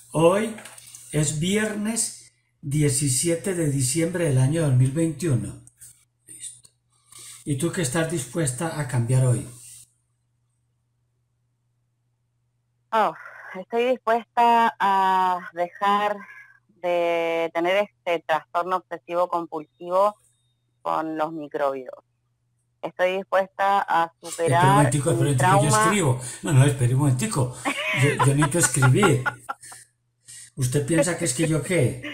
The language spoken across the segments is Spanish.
Hoy es viernes 17 de diciembre del año 2021. Listo. ¿Y tú qué estás dispuesta a cambiar hoy? Oh, estoy dispuesta a dejar de tener este trastorno obsesivo compulsivo con los microbios. Estoy dispuesta a superar Espera un mi momentico, yo trauma. escribo. No, espera un momentico. Yo necesito escribir. ¿Usted piensa que es que yo qué?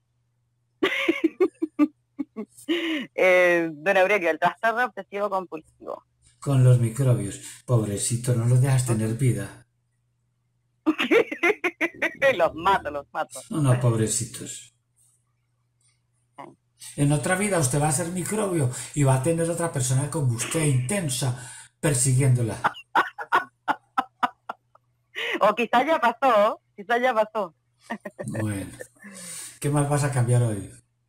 Don Aurelio, el trastorno obsesivo compulsivo. Con los microbios. Pobrecito, no los dejas tener vida. Los mato, los mato. No, pobrecitos. En otra vida usted va a ser microbio y va a tener otra persona como usted, intensa, persiguiéndola. O quizás ya pasó, quizás ya pasó. Bueno, ¿qué más vas a cambiar hoy?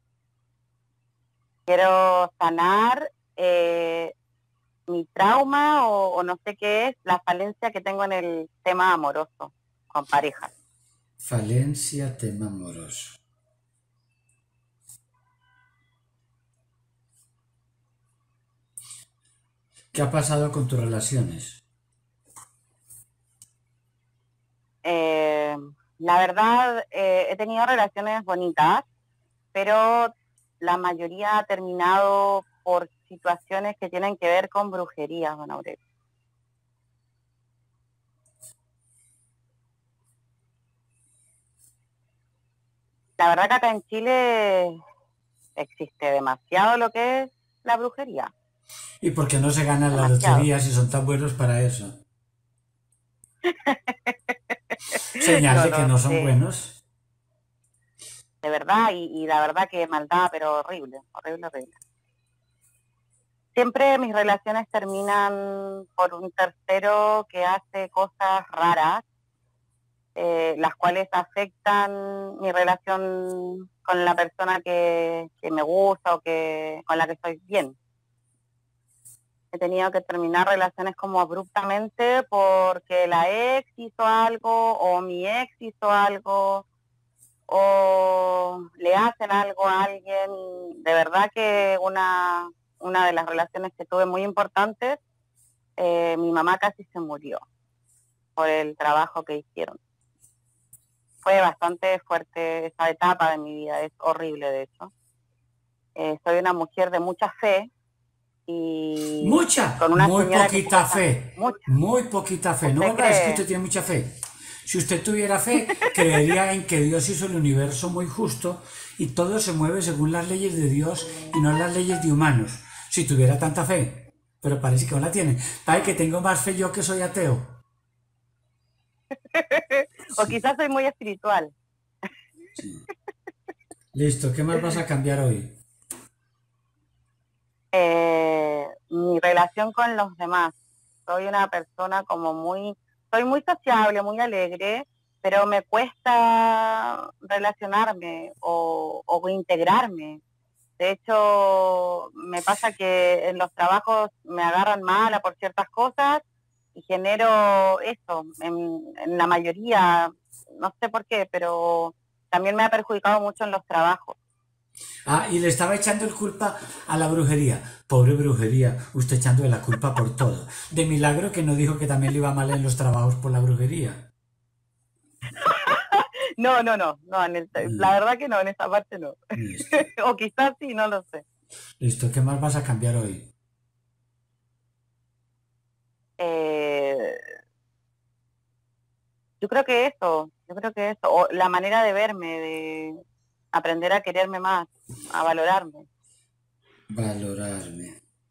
Quiero sanar mi trauma o no sé qué es, la falencia que tengo en el tema amoroso con parejas. Falencia, tema amoroso. ¿Qué ha pasado con tus relaciones? Eh, la verdad, he tenido relaciones bonitas, pero la mayoría ha terminado por situaciones que tienen que ver con brujería, don Aurelio. La verdad que acá en Chile existe demasiado lo que es la brujería, ¿Y por qué no se ganan la demasiado. lotería si son tan buenos para eso? Señal No de que lo no son sé, buenos. de verdad, y la verdad que maldad, pero horrible, horrible, horrible. Siempre mis relaciones terminan por un tercero que hace cosas raras, las cuales afectan mi relación con la persona que me gusta o con la que estoy bien. He tenido que terminar relaciones como abruptamente porque la ex hizo algo o mi ex hizo algo o le hacen algo a alguien. De verdad que una de las relaciones que tuve muy importantes, mi mamá casi se murió por el trabajo que hicieron. Fue bastante fuerte esa etapa de mi vida, es horrible de hecho. Soy una mujer de mucha fe y con una Muy señora que poquita supuesta, fe. mucha. Muy poquita fe. No ¿Usted vuelva a decir que cree? usted tiene mucha fe. Si usted tuviera fe, creería en que Dios hizo el universo muy justo y todo se mueve según las leyes de Dios y no las leyes de humanos. Si tuviera tanta fe. Pero parece que no la tiene. Parece que tengo más fe yo que soy ateo. O Sí, quizás soy muy espiritual. sí. Listo, ¿qué más vas a cambiar hoy? Mi relación con los demás. Soy una persona soy muy sociable, muy alegre, pero me cuesta relacionarme o integrarme. De hecho, me pasa que en los trabajos me agarran mala por ciertas cosas y genero eso en la mayoría, no sé por qué, pero también me ha perjudicado mucho en los trabajos. Ah, y le estaba echando el culpa a la brujería. Pobre brujería, usted echándole la culpa por todo. De milagro que no dijo que también le iba mal en los trabajos por la brujería. No, no, no, no, la verdad que no, en esa parte no. Listo. O quizás sí, no lo sé. Listo, ¿qué más vas a cambiar hoy? Eh, yo creo que eso, o la manera de verme, de aprender a quererme más, a valorarme. Valorarme.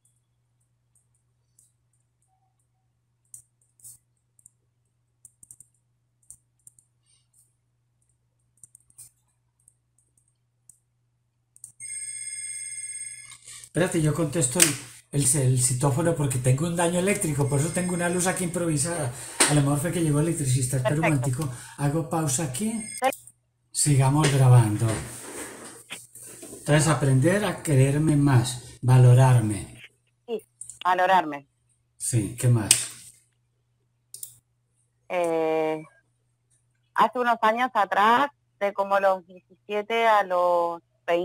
Espérate, yo contesto el citófono porque tengo un daño eléctrico, por eso tengo una luz aquí improvisada. A lo mejor fue que llegó el electricista. Espera un Perfecto. momentico, hago pausa aquí. Sigamos grabando. Entonces, aprender a quererme más, valorarme. Sí, valorarme. Sí, ¿qué más? Eh, hace unos años atrás, de como los 17 a los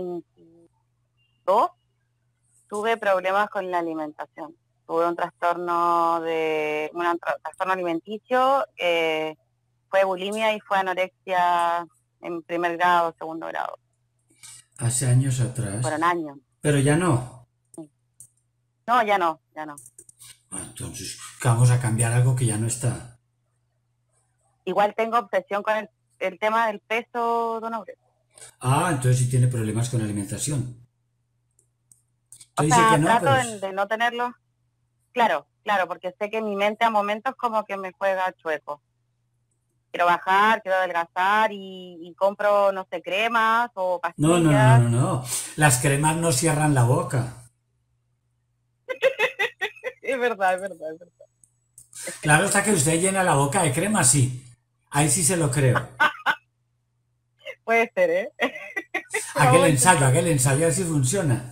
22, tuve problemas con la alimentación. Tuve un trastorno trastorno alimenticio, fue bulimia y fue anorexia en primer grado, segundo grado. Hace años atrás. Fueron años. Pero ya no. No, ya no. Entonces, vamos a cambiar algo que ya no está. Igual tengo obsesión con el tema del peso, don Aurelio. Entonces sí tiene problemas con la alimentación. O Dice sea, que no, trato pero... de no tenerlo. Claro, porque sé que mi mente a momentos como que me juega chueco. Quiero bajar, quiero adelgazar y compro, no sé, cremas o pastillas. No. Las cremas no cierran la boca. Es verdad. Claro está que usted llena la boca de crema, sí. Ahí sí se lo creo. Puede ser, ¿eh? Aquel ensayo, a ver si funciona.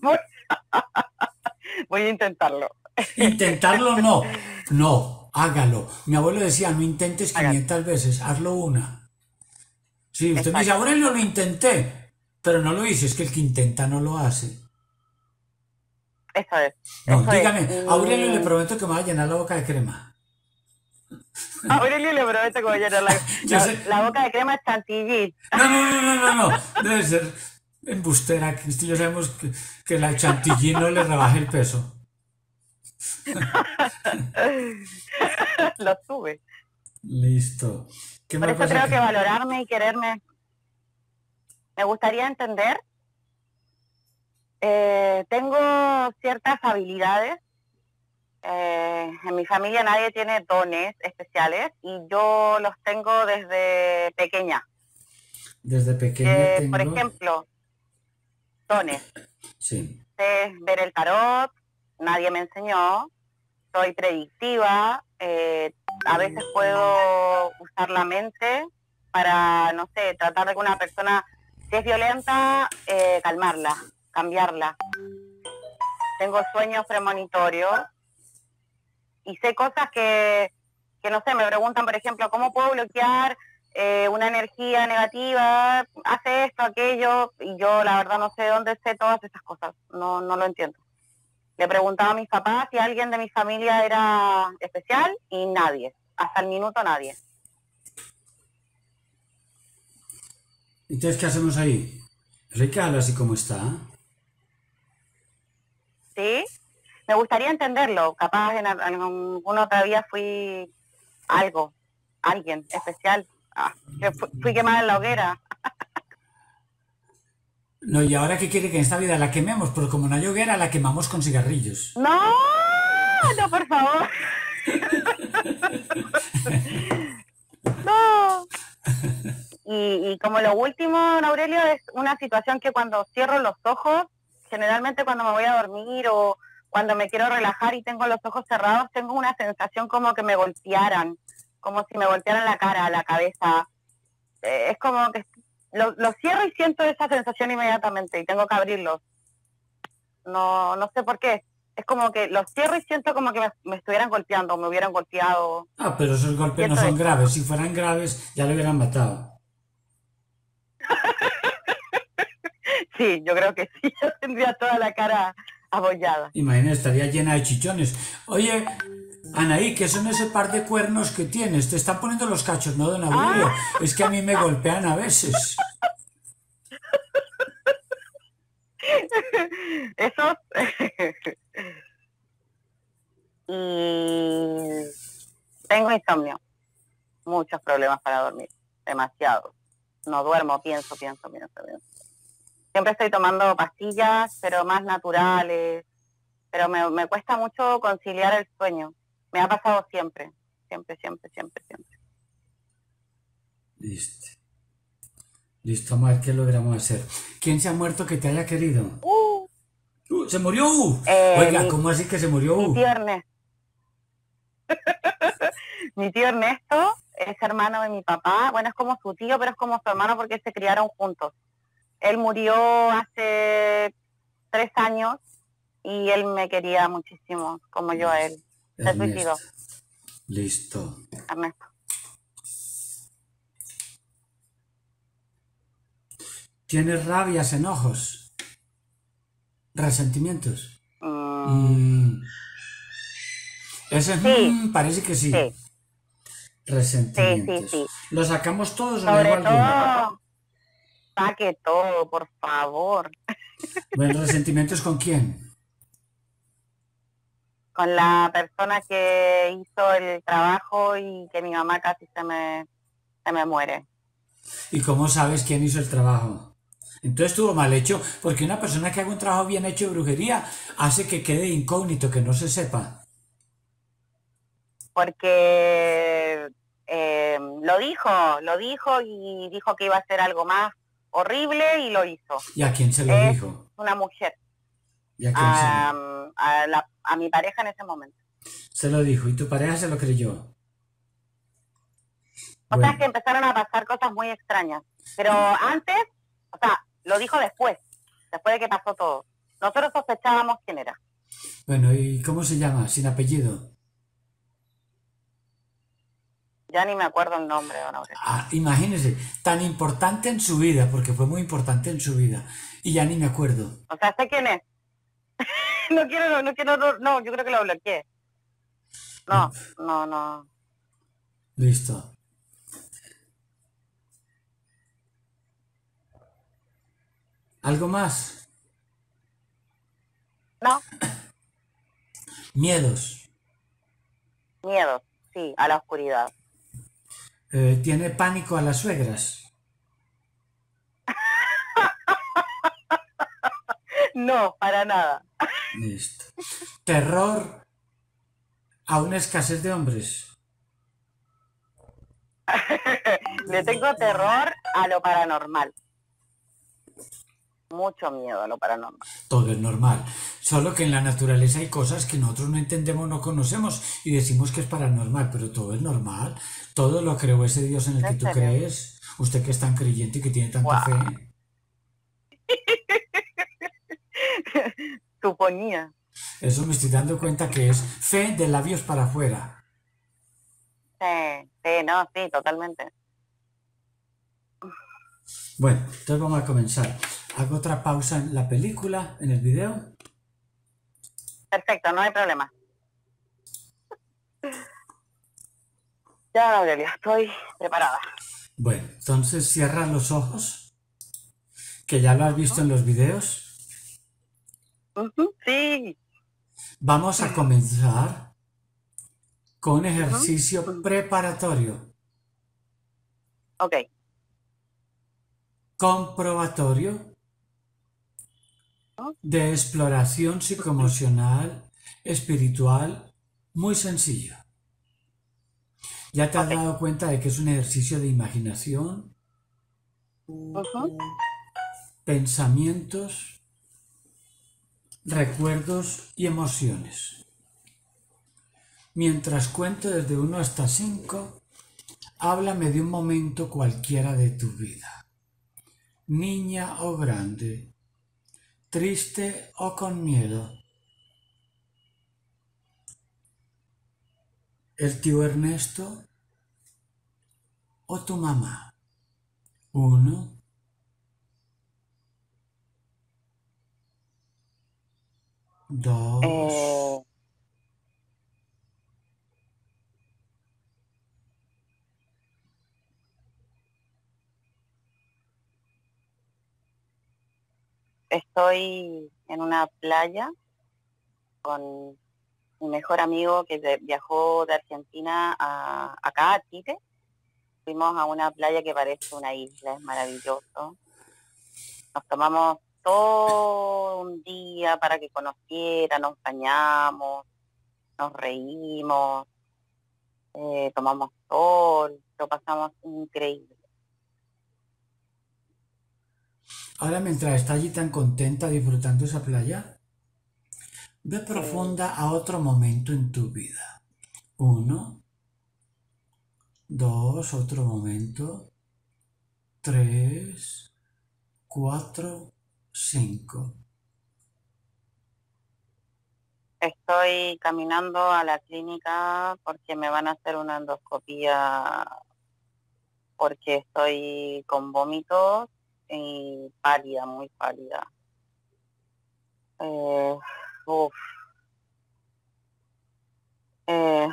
Voy a intentarlo. Intentarlo no, hágalo. Mi abuelo decía, no intentes 500 veces, hazlo una. Sí, usted me dice, Aurelio, lo intenté, pero no lo hice, es que el que intenta no lo hace. Eso es. No, dígame, Aurelio, le prometo que me va a llenar la boca de crema. Aurelio le prometo que me va a llenar la boca de crema es chantilly. No, debe ser embustera, Cristi, ya sabemos que la chantilly no le rebaje el peso. Lo sube. Listo. ¿Qué Por eso creo que valorarme y quererme. Me gustaría entender. Tengo ciertas habilidades. En mi familia nadie tiene dones especiales y yo los tengo desde pequeña. Desde pequeña tengo... Por ejemplo, dones. Sí. Sé ver el tarot, nadie me enseñó. Soy predictiva, a veces puedo usar la mente para, no sé, tratar de que una persona, si es violenta, calmarla, cambiarla. Tengo sueños premonitorios y sé cosas que no sé, me preguntan, por ejemplo, ¿cómo puedo bloquear una energía negativa? Hace esto, aquello, y yo la verdad no sé de dónde sé todas esas cosas, no lo entiendo. Le preguntaba a mis papás si alguien de mi familia era especial y nadie, hasta el minuto nadie. Entonces, ¿qué hacemos ahí? ¿Hay que hablar así como está? Sí, me gustaría entenderlo. Capaz en alguna otra vida fui alguien especial. Fui quemada en la hoguera. No, ¿y ahora qué quiere que en esta vida la quememos? Pero como no hay hoguera, la quemamos con cigarrillos. No, por favor. No. Y como lo último, Aurelio, es una situación que cuando cierro los ojos, generalmente cuando me voy a dormir o cuando me quiero relajar y tengo los ojos cerrados, tengo una sensación como que me golpearan, como si me golpearan la cara, la cabeza. Es como que lo cierro y siento esa sensación inmediatamente y tengo que abrirlos. No sé por qué. Es como que los cierro y siento como que me estuvieran golpeando, me hubieran golpeado. Pero esos golpes no son graves. Si fueran graves, ya lo hubieran matado. Sí, yo creo que sí. Yo tendría toda la cara abollada. Imagínate, estaría llena de chichones. Oye, Anaí, ¿qué son ese par de cuernos que tienes? Te están poniendo los cachos, ¿no, don Aurelio? Es que a mí me golpean a veces. Esos... Y tengo insomnio. Muchos problemas para dormir. Demasiado. No duermo, pienso. Siempre estoy tomando pastillas, pero más naturales. Pero me cuesta mucho conciliar el sueño. Me ha pasado siempre. Siempre. Listo, vamos a ver qué logramos hacer. ¿Quién se ha muerto que te haya querido? ¿Se murió? Oiga, ¿cómo así que se murió? Mi tío Ernesto. Mi tío Ernesto es hermano de mi papá. Bueno, es como su tío, pero es como su hermano porque se criaron juntos. Él murió hace 3 años y él me quería muchísimo, como yo a él. Se suicidó. Listo. Ernesto. ¿Tienes rabias, enojos, resentimientos? Mm, Ese sí, parece que sí. sí, Resentimientos. sí. ¿Los sacamos todos o le dejo Sobre alguno? todo, saque todo, por favor. Bueno, ¿resentimientos con quién? Con la persona que hizo el trabajo y que mi mamá casi se me muere. ¿Y cómo sabes quién hizo el trabajo? Entonces estuvo mal hecho, porque una persona que haga un trabajo bien hecho de brujería hace que quede incógnito, que no se sepa. Porque lo dijo y dijo que iba a hacer algo más horrible y lo hizo. ¿Y a quién se lo Es dijo? una mujer, ¿Y a quién a mi pareja en ese momento. se lo dijo? ¿Y tu pareja se lo creyó? O sea, es Bueno, que empezaron a pasar cosas muy extrañas. Pero antes, o sea, lo dijo después de que pasó todo. Nosotros sospechábamos quién era. bueno, ¿y cómo se llama? Sin apellido. Ya ni me acuerdo el nombre, don Aurelio. Imagínese, tan importante en su vida, porque fue muy importante en su vida, y ya ni me acuerdo. O sea, sé quién es. No, yo creo que lo bloqueé. No, No. listo. ¿Algo más? No, Miedos. miedo, sí, a la oscuridad. ¿Tiene pánico a las suegras? No, para nada. Listo. Terror a una escasez de hombres. Le tengo terror a lo paranormal. Mucho miedo a lo paranormal. Todo es normal. Solo que en la naturaleza hay cosas que nosotros no entendemos, no conocemos y decimos que es paranormal, pero todo es normal. Todo lo creó ese Dios en el que ¿En tú serio? crees. Usted que es tan creyente y que tiene tanta Wow. fe. Suponía. Eso me estoy dando cuenta que es fe de labios para afuera. No, sí, totalmente. Bueno, entonces vamos a comenzar. Hago otra pausa en la película, en el video. Perfecto, no hay problema. Ya, Aurelia, estoy preparada. Bueno, entonces cierra los ojos, que ya lo has visto en los videos. Sí. Vamos a comenzar con un Ujú. ejercicio preparatorio, Ok. comprobatorio de exploración psicoemocional, espiritual, muy sencillo. Ya te has Ok. dado cuenta de que es un ejercicio de imaginación, Ujú. pensamientos, recuerdos y emociones. Mientras cuento desde 1 hasta 5, háblame de un momento cualquiera de tu vida, niña o grande, triste o con miedo. ¿El tío Ernesto o tu mamá? 1, 2, Eh, Estoy en una playa con mi mejor amigo que viajó de Argentina acá a Chile. Fuimos a una playa que parece una isla, es maravilloso. Nos tomamos todo un día para que conociera, nos bañamos, nos reímos, tomamos sol, lo pasamos increíble. ahora mientras está allí tan contenta disfrutando esa playa, ve Eh, profunda a otro momento en tu vida. 1, 2, otro momento. 3, 4, 5. Estoy caminando a la clínica porque me van a hacer una endoscopía porque estoy con vómitos y pálida, muy pálida. Uf, eh,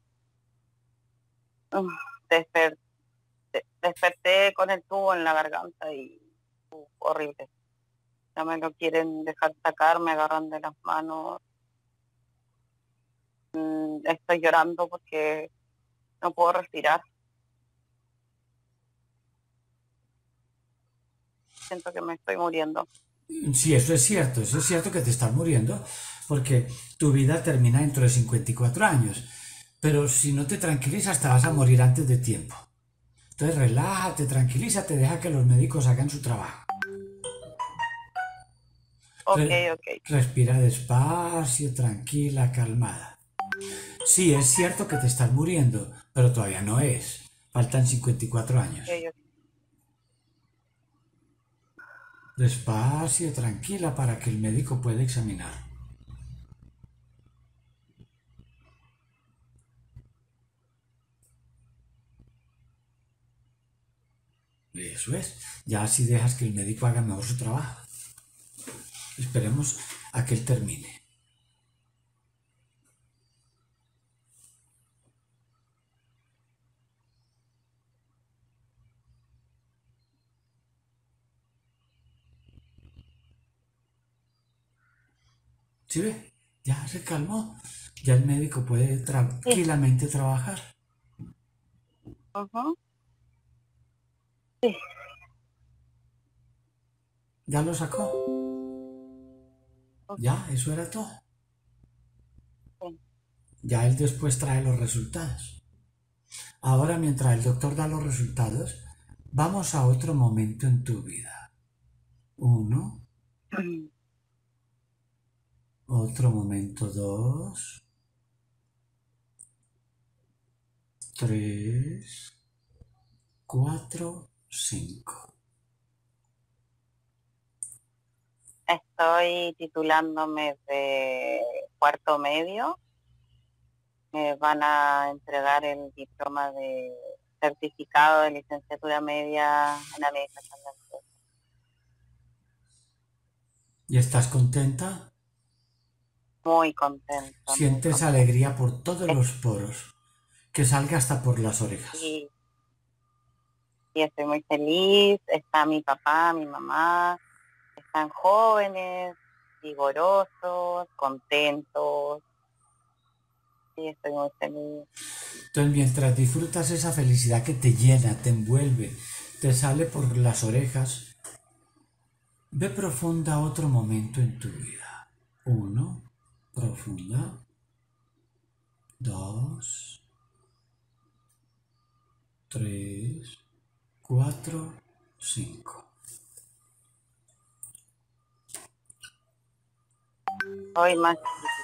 desper- desperté con el tubo en la garganta y horrible. Ya me lo quieren dejar sacar, me agarran de las manos. Estoy llorando porque no puedo respirar. Siento que me estoy muriendo. Sí, eso es cierto que te estás muriendo, porque tu vida termina dentro de 54 años, pero si no te tranquilizas te vas a morir antes de tiempo. Entonces relájate, tranquilízate, deja que los médicos hagan su trabajo. Ok, Re- ok, respira despacio, tranquila, calmada. Sí, es cierto que te estás muriendo, pero todavía no es. Faltan 54 años. ok, Despacio, tranquila, para que el médico pueda examinar. Eso es. Ya así dejas que el médico haga mejor su trabajo. Esperemos a que él termine. ¿Sí ve? Ya se calmó. Ya el médico puede sí. tranquilamente trabajar. Ujú, sí. Ya lo sacó. Ujú, Ya, eso era todo. sí. Ya él después trae los resultados. Ahora, mientras el doctor da los resultados, vamos a otro momento en tu vida. Uno, otro momento dos, tres, cuatro, cinco. Estoy titulándome de cuarto medio. Me van a entregar el diploma de certificado de licenciatura media en administración de empresas. ¿Y estás contenta? Muy contenta, muy Sientes contenta. alegría por todos los poros, que salga hasta por las orejas. Y, y estoy muy feliz. Está mi papá, mi mamá, están jóvenes, vigorosos, contentos. Sí, estoy muy feliz. Entonces, mientras disfrutas esa felicidad que te llena, te envuelve, te sale por las orejas, ve profunda otro momento en tu vida. Uno, profunda. Dos, tres, cuatro, cinco. Soy más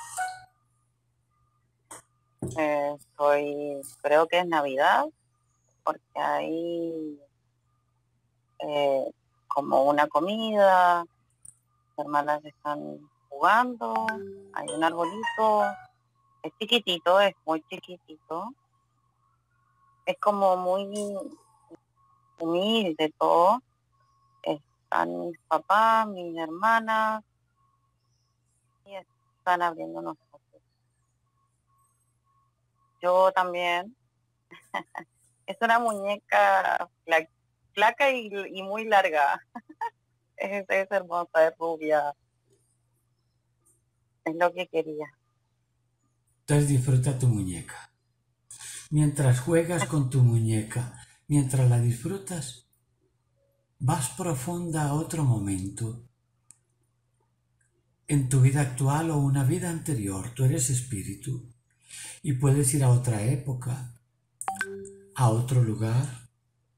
creo que es Navidad, porque hay como una comida, mis hermanas están jugando, hay un arbolito, es chiquitito, es muy chiquitito, es como muy humilde todo, están mis papás, mis hermanas, y están abriendo unos ojos. Yo también, es una muñeca flaca y muy larga, es hermosa, es rubia, es lo que quería. Entonces disfruta tu muñeca. Mientras juegas con tu muñeca, mientras la disfrutas, vas profunda a otro momento en tu vida actual o una vida anterior. Tú eres espíritu y puedes ir a otra época, a otro lugar,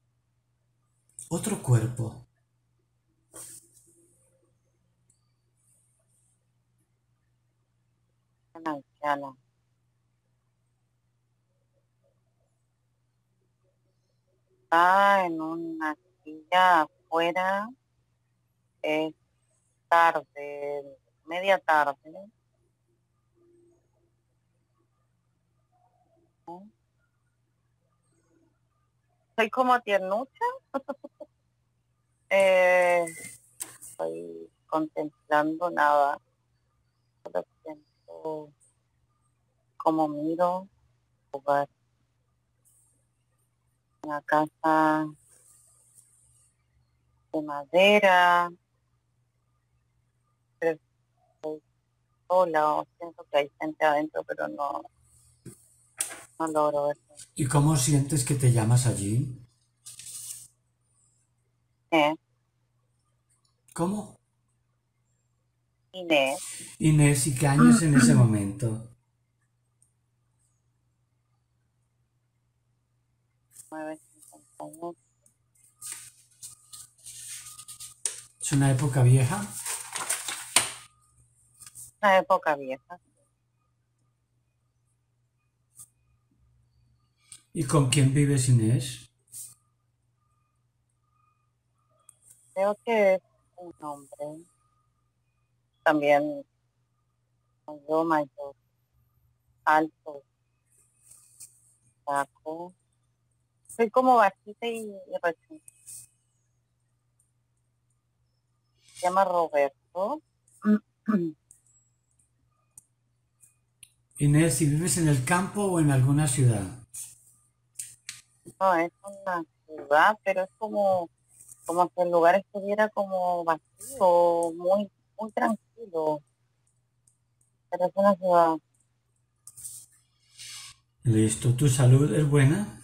otro cuerpo. Una anciana. Está en una silla afuera, es tarde, media tarde, ¿no? Soy como tiernucha, Estoy contemplando nada, solo siento como miro lugar, una casa de madera, pero estoy sola o siento que hay gente adentro, pero no logro verlo. ¿Y cómo sientes que te llamas allí? Inés, ¿Cómo? Inés, Inés, ¿y qué años en ese momento? 9:51. ¿Es una época vieja? Una época vieja. ¿Y con quién vives, Inés? Creo que es un hombre, también yo mayor, alto, flaco. Soy como bajita y rechoncha. Se llama Roberto. Inés, ¿y vives en el campo o en alguna ciudad? No, es una ciudad, pero es como si el lugar estuviera como vacío, muy tranquilo. Pero es una ciudad. Listo, ¿tu salud es buena?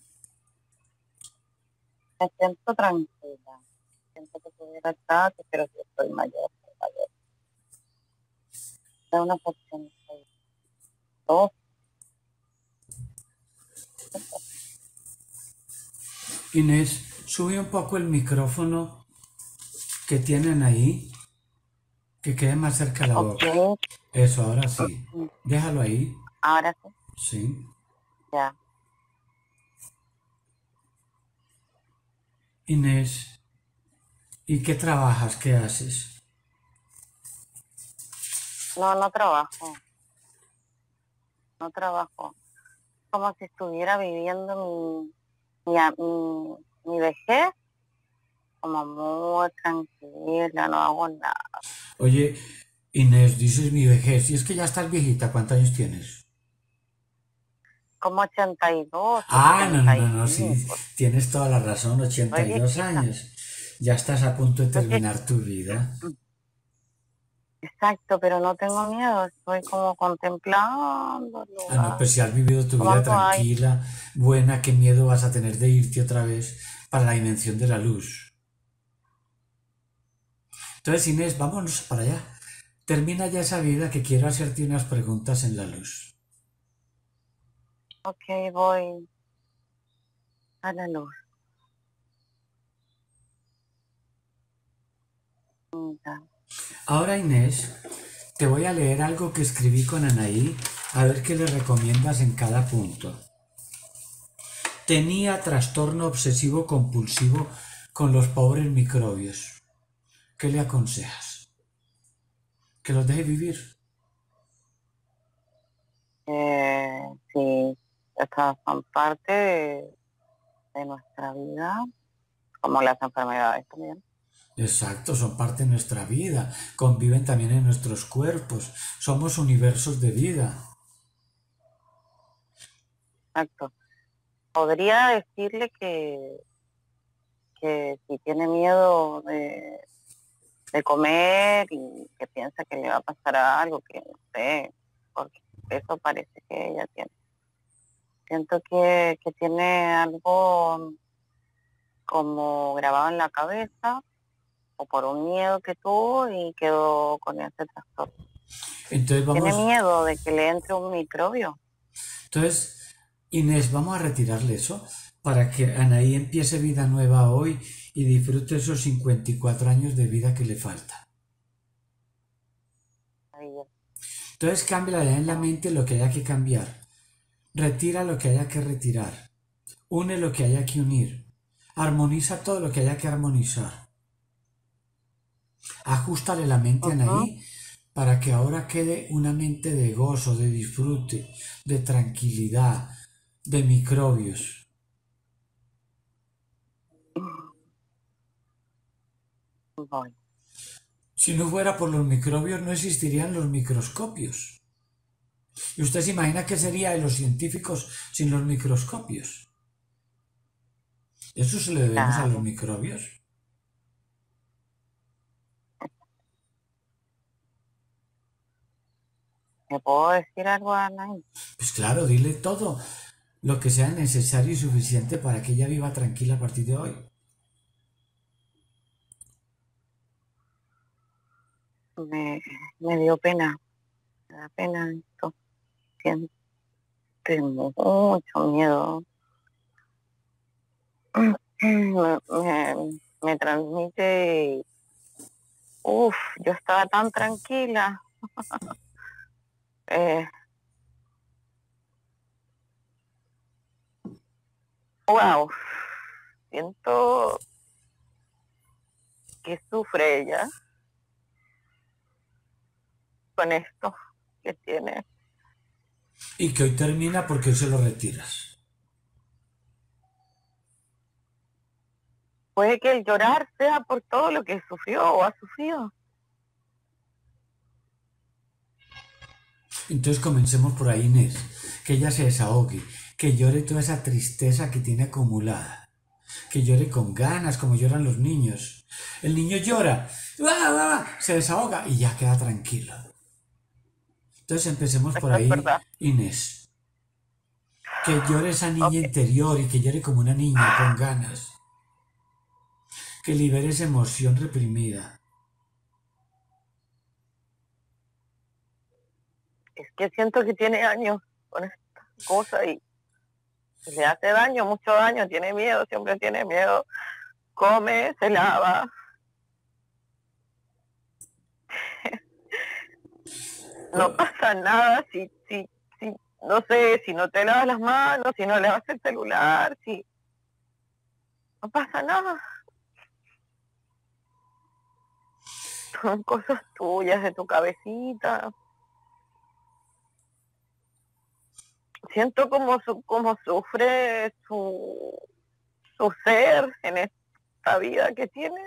Me siento tranquila. Siento que tuviera estar, pero que estoy mayor, soy mayor. De unos 82. Inés, sube un poco el micrófono que tienen ahí, que quede más cerca de la boca. Ok, Eso, ahora sí. Déjalo ahí. ahora sí, Sí. ya. Inés, ¿y qué trabajas? ¿Qué haces? No trabajo, no trabajo. Como si estuviera viviendo mi vejez, como muy tranquila, no hago nada. Oye, Inés, dices mi vejez, y es que ya estás viejita, ¿cuántos años tienes? Como 82, Ah, no, no, ochenta no, y no, sí, cinco tienes toda la razón, Soy 82 viejita. años. Ya estás a punto de Soy terminar tu vida. Exacto, pero no tengo miedo, estoy como contemplando el Ah, no, lugar, pues si has vivido tu vida tomando aire. tranquila, buena, ¿qué miedo vas a tener de irte otra vez para la dimensión de la luz? Entonces, Inés, vámonos para allá. Termina ya esa vida que quiero hacerte unas preguntas en la luz. Ok, voy a la luz. Ya. Ahora, Inés, te voy a leer algo que escribí con Anaí, a ver qué le recomiendas en cada punto. Tenía trastorno obsesivo compulsivo con los pobres microbios. ¿Qué le aconsejas? ¿Que los deje vivir? Sí, estas son parte de nuestra vida, como las enfermedades también. Exacto, son parte de nuestra vida, conviven también en nuestros cuerpos, somos universos de vida. Exacto. Podría decirle que si tiene miedo de comer y que piensa que le va a pasar algo, que no sé, porque eso parece que ella tiene. Siento que tiene algo como grabado en la cabeza o por un miedo que tuvo y quedó con ese trastorno. Entonces Tiene vamos, miedo de que le entre un microbio. entonces Inés, vamos a retirarle eso para que Anaí empiece vida nueva hoy y disfrute esos 54 años de vida que le falta. Entonces cámbiala ya en la mente lo que haya que cambiar, retira lo que haya que retirar, une lo que haya que unir, armoniza todo lo que haya que armonizar. Ajustale la mente a Ujú. Anaí para que ahora quede una mente de gozo, de disfrute, de tranquilidad, de microbios. Voy. Si no fuera por los microbios, no existirían los microscopios. ¿Y usted se imagina qué sería de los científicos sin los microscopios? ¿Eso se le debemos a los Claro. microbios? ¿Me puedo decir algo, Anaí? Pues claro, dile todo lo que sea necesario y suficiente para que ella viva tranquila a partir de hoy. Me, me dio pena, me da pena esto. Siento mucho miedo. Me transmite, yo estaba tan tranquila. Eh, wow, siento que sufre ella con esto que tiene. Y que hoy termina porque hoy se lo retiras. Puede que el llorar sea por todo lo que sufrió o ha sufrido. Entonces comencemos por ahí, Inés. Que ella se desahogue, que llore toda esa tristeza que tiene acumulada. Que llore con ganas, como lloran los niños. El niño llora, se desahoga y ya queda tranquilo. Entonces empecemos por Esto es ahí, verdad. Inés. Que llore esa niña Ok, interior y que llore como una niña, con ganas. Que libere esa emoción reprimida. es que siento que tiene años con esta cosa y le hace daño, mucho daño, tiene miedo, siempre tiene miedo. Come, se lava. No pasa nada si, no sé, si no te lavas las manos, si no lavas el celular, si no pasa nada. Son cosas tuyas, de tu cabecita. Siento como sufre su ser en esta vida que tiene.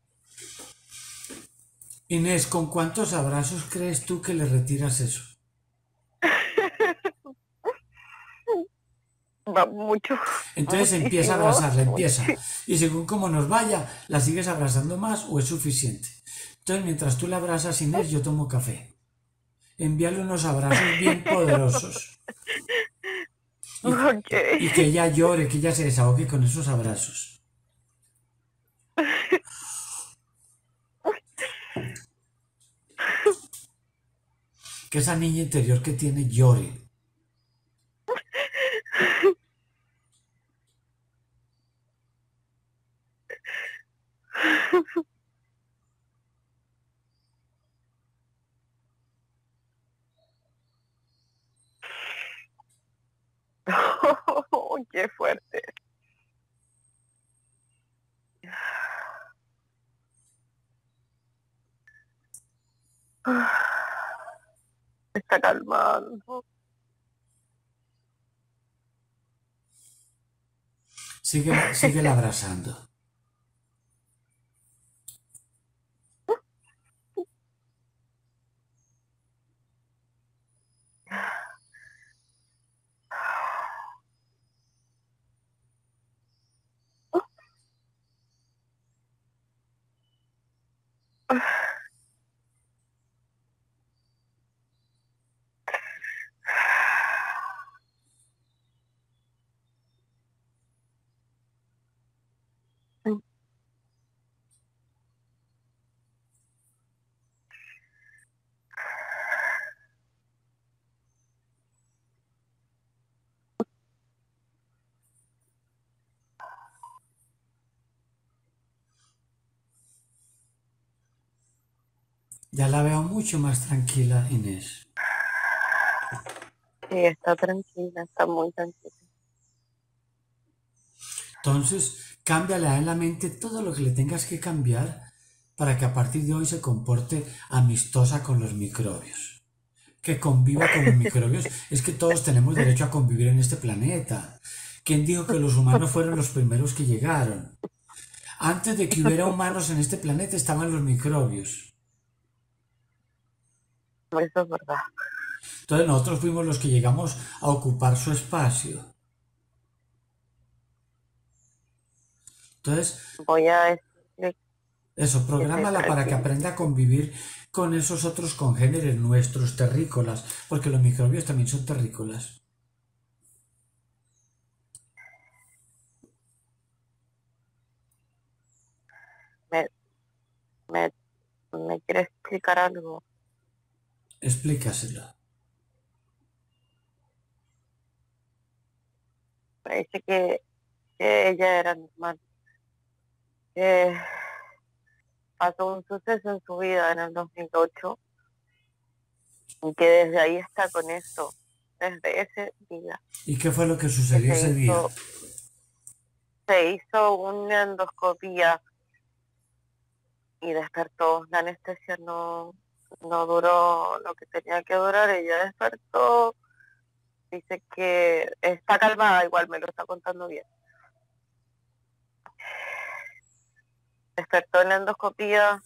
Inés, ¿con cuántos abrazos crees tú que le retiras eso? Va mucho, Entonces empieza a muchísimo, abrazarla, empieza. muchísimo. Y según como nos vaya, ¿la sigues abrazando más o es suficiente? Entonces mientras tú la abrazas, Inés, yo tomo café. Envíale unos abrazos bien poderosos. Y, Ok. y que ella llore, que ella se desahogue con esos abrazos. Que esa niña interior que tiene llore. Qué fuerte. Se está calmando. Síguela abrazando. Ya la veo mucho más tranquila, Inés. Sí, está tranquila, está muy tranquila. Entonces, cámbiale en la mente todo lo que le tengas que cambiar para que a partir de hoy se comporte amistosa con los microbios. Que conviva con los microbios. Es que todos tenemos derecho a convivir en este planeta. ¿Quién dijo que los humanos fueron los primeros que llegaron? Antes de que hubiera humanos en este planeta estaban los microbios. Eso es verdad. Entonces nosotros fuimos los que llegamos a ocupar su espacio. Entonces, Voy a decirle eso, que se prográmala para que tranquilice. aprenda a convivir con esos otros congéneres nuestros, terrícolas, porque los microbios también son terrícolas. Me, me, me quiere explicar algo. Explícaselo. Me dice que ella era normal. Que pasó un suceso en su vida en el 2008 y que desde ahí está con esto, desde ese día, ¿Y qué fue lo que que sucedió ese día? se hizo una endoscopía y despertó. La anestesia no duró lo que tenía que durar, ella despertó, dice que está calmada, igual me lo está contando bien. Despertó en la endoscopía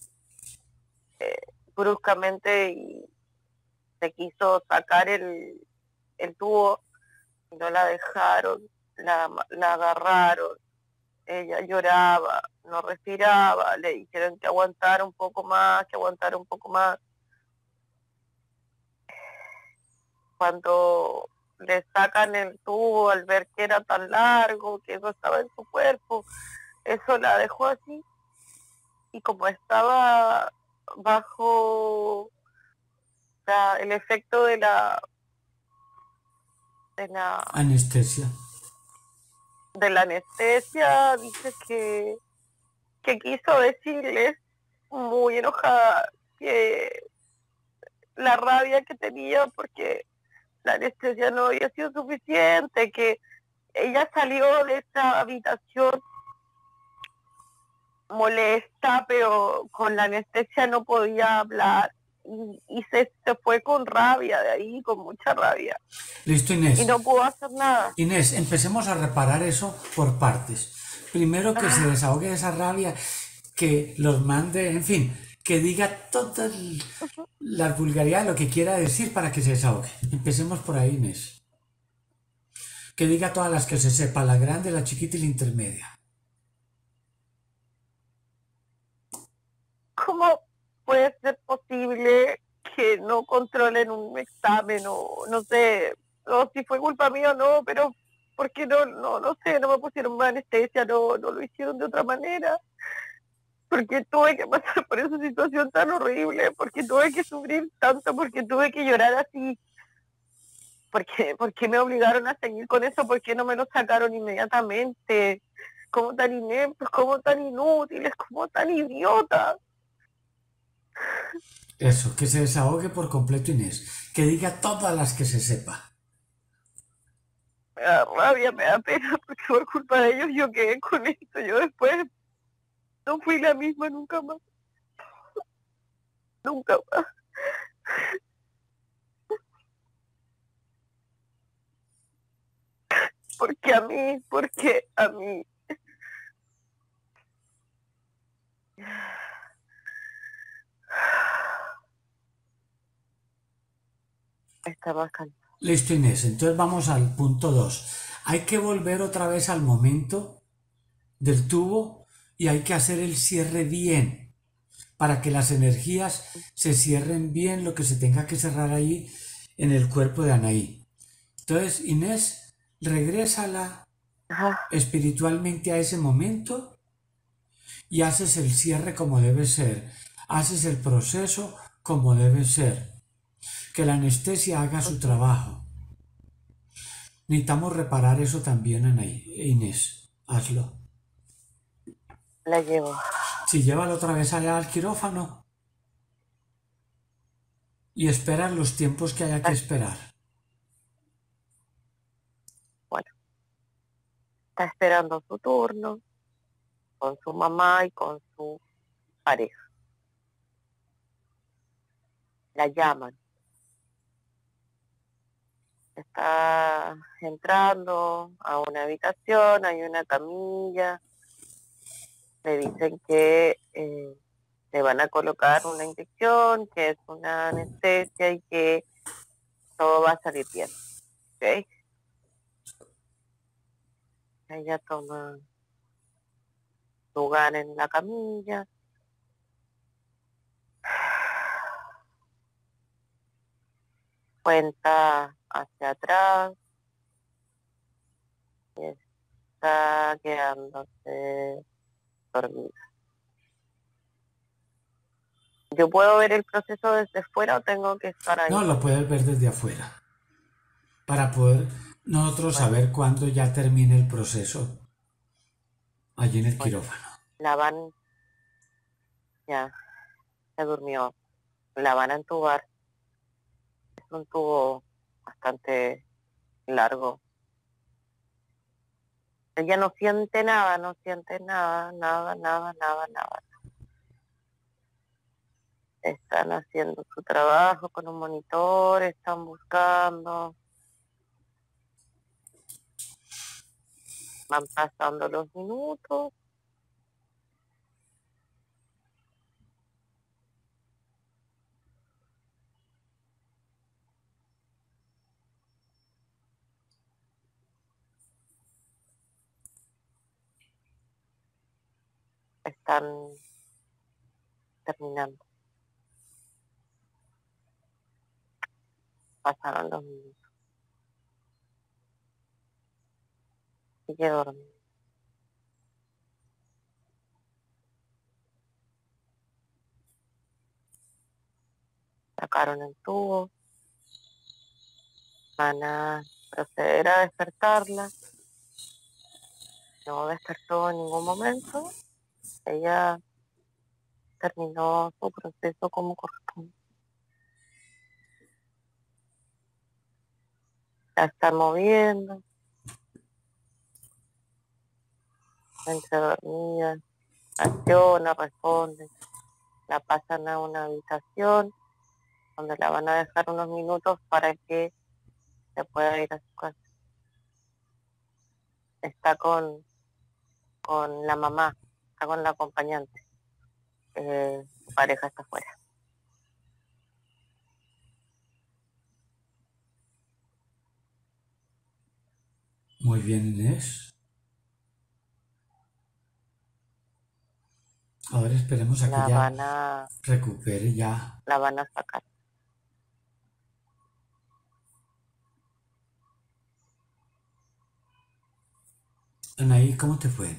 bruscamente y se quiso sacar el tubo y no la dejaron, la agarraron, ella lloraba, no respiraba, le dijeron que aguantara un poco más, que aguantara un poco más. Cuando le sacan el tubo al ver que era tan largo, que eso estaba en su cuerpo, eso la dejó así, y como estaba bajo el efecto de la Anestesia. de la anestesia, dice que quiso decirles, muy enojada, que la rabia que tenía porque la anestesia no había sido suficiente, que ella salió de esa habitación molesta, pero con la anestesia no podía hablar y se fue con rabia de ahí, con mucha rabia, Listo, y Inés. no pudo hacer nada. Inés, empecemos a reparar eso por partes. Primero que se Ah, desahogue esa rabia, que los mande, en fin, que diga todas las vulgaridades, lo que quiera decir para que se desahogue. Empecemos por ahí, Inés. Que diga todas las que se sepa, la grande, la chiquita y la intermedia. ¿cómo puede ser posible que no controlen un examen o no sé, o si fue culpa mía o no, pero porque no sé, no me pusieron más anestesia, no lo hicieron de otra manera? Porque tuve que pasar por esa situación tan horrible, porque tuve que sufrir tanto, porque tuve que llorar así, porque me obligaron a seguir con eso, porque no me lo sacaron inmediatamente, como tan ineptos, como tan inútiles, como tan idiotas. Eso, que se desahogue por completo, Inés. Que diga todas las que se sepa. Me da rabia, me da pena, porque por culpa de ellos yo quedé con esto. Yo después no fui la misma nunca más, nunca más. Porque a mí. Estaba cansada. Listo, Inés. Entonces vamos al punto 2. Hay que volver otra vez al momento del tubo y hay que hacer el cierre bien para que las energías se cierren bien lo que se tenga que cerrar ahí en el cuerpo de Anaí. Entonces, Inés, regrésala Ajá. espiritualmente a ese momento y haces el cierre como debe ser. Haces el proceso como debe ser. Que la anestesia haga su trabajo. Necesitamos reparar eso también, Anaí. Inés, hazlo. La llevo. Si llévalo otra vez allá al quirófano y esperan los tiempos que haya que esperar. Bueno, está esperando su turno con su mamá y con su pareja. La llaman. Está entrando a una habitación, hay una camilla, le dicen que le van a colocar una inyección, que es una anestesia y que todo va a salir bien. ¿Ok? Ella toma lugar en la camilla. Cuenta hacia atrás y está quedándose dormida. ¿Yo puedo ver el proceso desde fuera o tengo que estar ahí? No, lo puedes ver desde afuera, para poder nosotros Bueno, saber cuándo ya termine el proceso allí en el bueno, quirófano. la van, ya, se durmió. La van a entubar. Es un tubo bastante largo. Ella no siente nada, no siente nada, nada, nada, nada, nada. Están haciendo su trabajo con un monitor, están buscando, van pasando los minutos. Están terminando. Pasaron los minutos. Sigue dormida. Sacaron el tubo. Van a proceder a despertarla. No despertó en ningún momento. Ella terminó su proceso como corresponde. La están moviendo, entre dormida, acciona, responde. La pasan a una habitación donde la van a dejar unos minutos para que se pueda ir a su casa. Está con la mamá, está con la acompañante. Su pareja está afuera. Muy bien, Inés. Ahora esperemos a que La ya van a, recupere ya. la van a sacar. Anaí, ¿cómo te fue?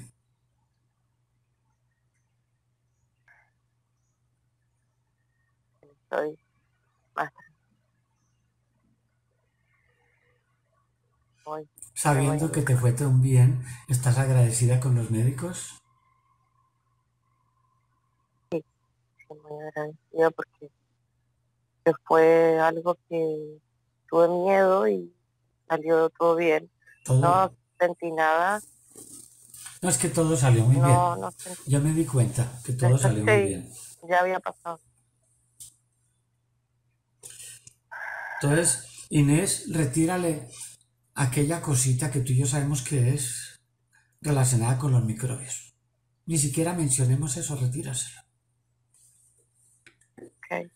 Estoy más hoy. Me voy a Sabiendo mi que te casa. fue tan bien, ¿estás agradecida con los médicos? Sí, estoy muy agradecida porque fue algo que tuve miedo y salió todo bien. Todo. No sentí nada, No, es que todo salió muy bien. no sentí. Ya me di cuenta que todo Pensé salió muy que bien. ya había pasado. Entonces, Inés, retírale aquella cosita que tú y yo sabemos que es relacionada con los microbios. Ni siquiera mencionemos eso, retíraselo. Okay.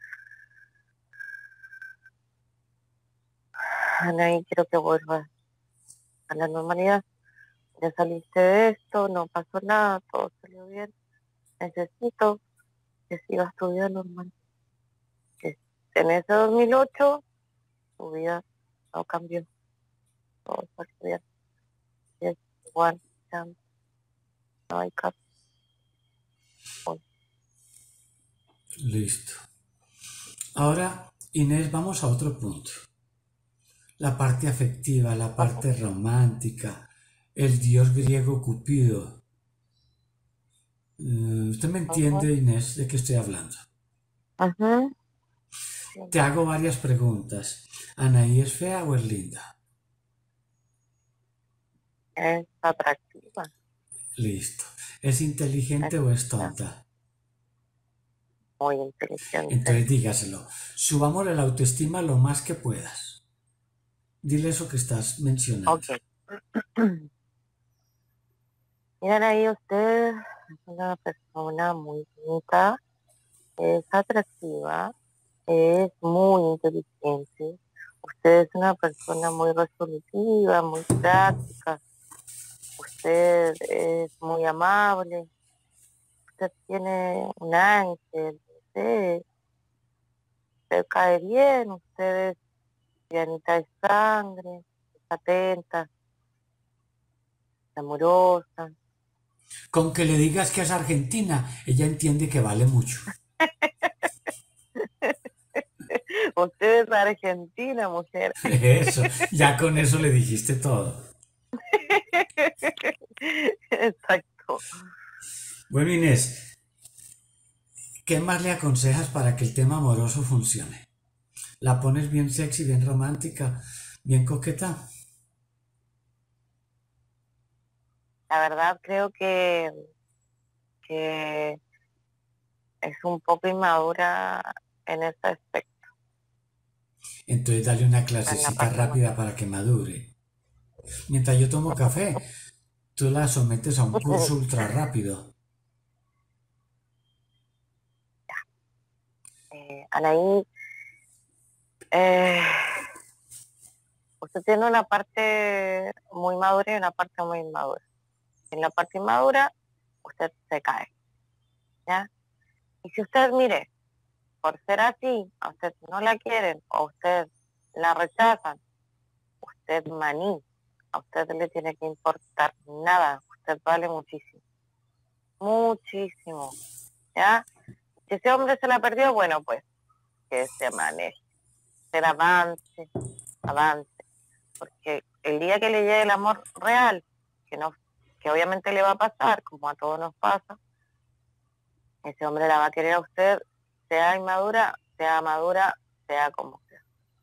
Anaí, quiero que vuelvas a la normalidad. Ya saliste de esto, no pasó nada, todo salió bien. Necesito que sigas tu vida normal. Que en ese 2008 tu vida no cambió, todo salió bien. Y es igual, ya no hay caso. Listo. Ahora, Inés, vamos a otro punto. La parte afectiva, la Ajá, parte romántica, el dios griego Cupido. ¿Usted me ajá, entiende, Inés, de qué estoy hablando? ajá. Te hago varias preguntas. ¿Anaí es fea o es linda? Es atractiva, Listo. ¿Es es inteligente o es linda, tonta? muy inteligente. Entonces dígaselo. Subámosle la autoestima lo más que puedas. Dile eso que estás mencionando. Ok. Miren ahí usted, Es una persona muy bonita, es atractiva, es muy inteligente. Usted es una persona muy resolutiva, muy práctica. Usted es muy amable. Usted tiene un ángel. Usted cae bien. Usted es llanita de sangre, es atenta, amorosa. Con que le digas que es argentina, ella entiende que vale mucho. Usted es argentina, mujer. Eso, ya con eso le dijiste todo. Exacto. Bueno, Inés, ¿qué más le aconsejas para que el tema amoroso funcione? ¿La pones bien sexy, bien romántica, bien coqueta? La verdad creo que es un poco inmadura en ese aspecto, Entonces dale una en la clasecita parte rápida emocional. para que madure. Mientras yo tomo café, tú la sometes a un curso ultra rápido. Anaí, eh, usted tiene una parte muy madura y una parte muy inmadura. En la parte inmadura, usted se cae, ¿ya? Y si usted, mire, por ser así, a usted no la quieren o a usted la rechazan, usted maní, a usted le tiene que importar nada, usted vale muchísimo, muchísimo, ¿ya? Si ese hombre se la perdió, bueno, pues que se maneje, que avance, avance, porque el día que le llegue el amor real, que no, que obviamente le va a pasar, como a todos nos pasa, ese hombre la va a querer a usted, sea inmadura, sea madura, sea como sea.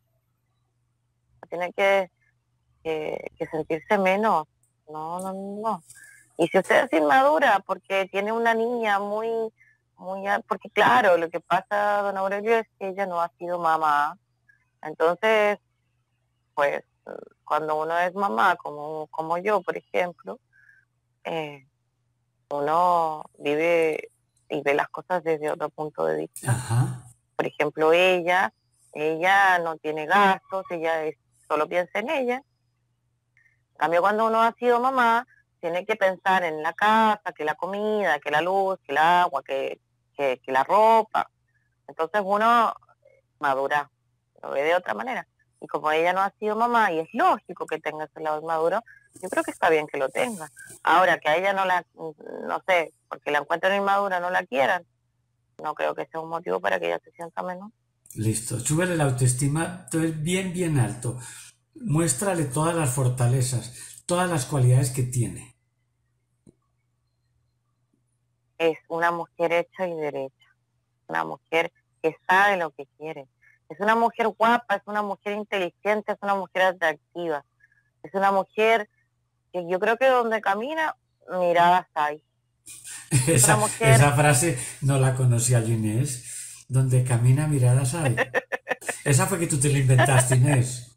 Tiene que sentirse menos. No, no, no. Y si usted es inmadura porque tiene una niña porque claro, lo que pasa, don Aurelio, es que ella no ha sido mamá. Entonces, pues, cuando uno es mamá, como yo, por ejemplo, eh, uno vive y ve las cosas desde otro punto de vista. Ajá. Por ejemplo, ella no tiene gastos, solo piensa en ella. En cambio, cuando uno ha sido mamá, tiene que pensar en la casa, que la comida, que la luz, que el agua, que la ropa. Entonces uno madura, lo ve de otra manera. Y como ella no ha sido mamá, y es lógico que tenga ese lado maduro, yo creo que está bien que lo tenga. Ahora, que a ella no sé, porque la encuentran inmadura, no la quieran, no creo que sea un motivo para que ella se sienta menos. Listo. Súbele la autoestima, entonces bien, bien alto. Muéstrale todas las fortalezas, todas las cualidades que tiene. Es una mujer hecha y derecha, una mujer que sabe lo que quiere. Es una mujer guapa, es una mujer inteligente, es una mujer atractiva. Es una mujer que yo creo que donde camina, miradas hay. Es una mujer, Esa frase no la conocía yo, Inés. Donde camina miradas hay. Esa fue que tú te la inventaste, Inés.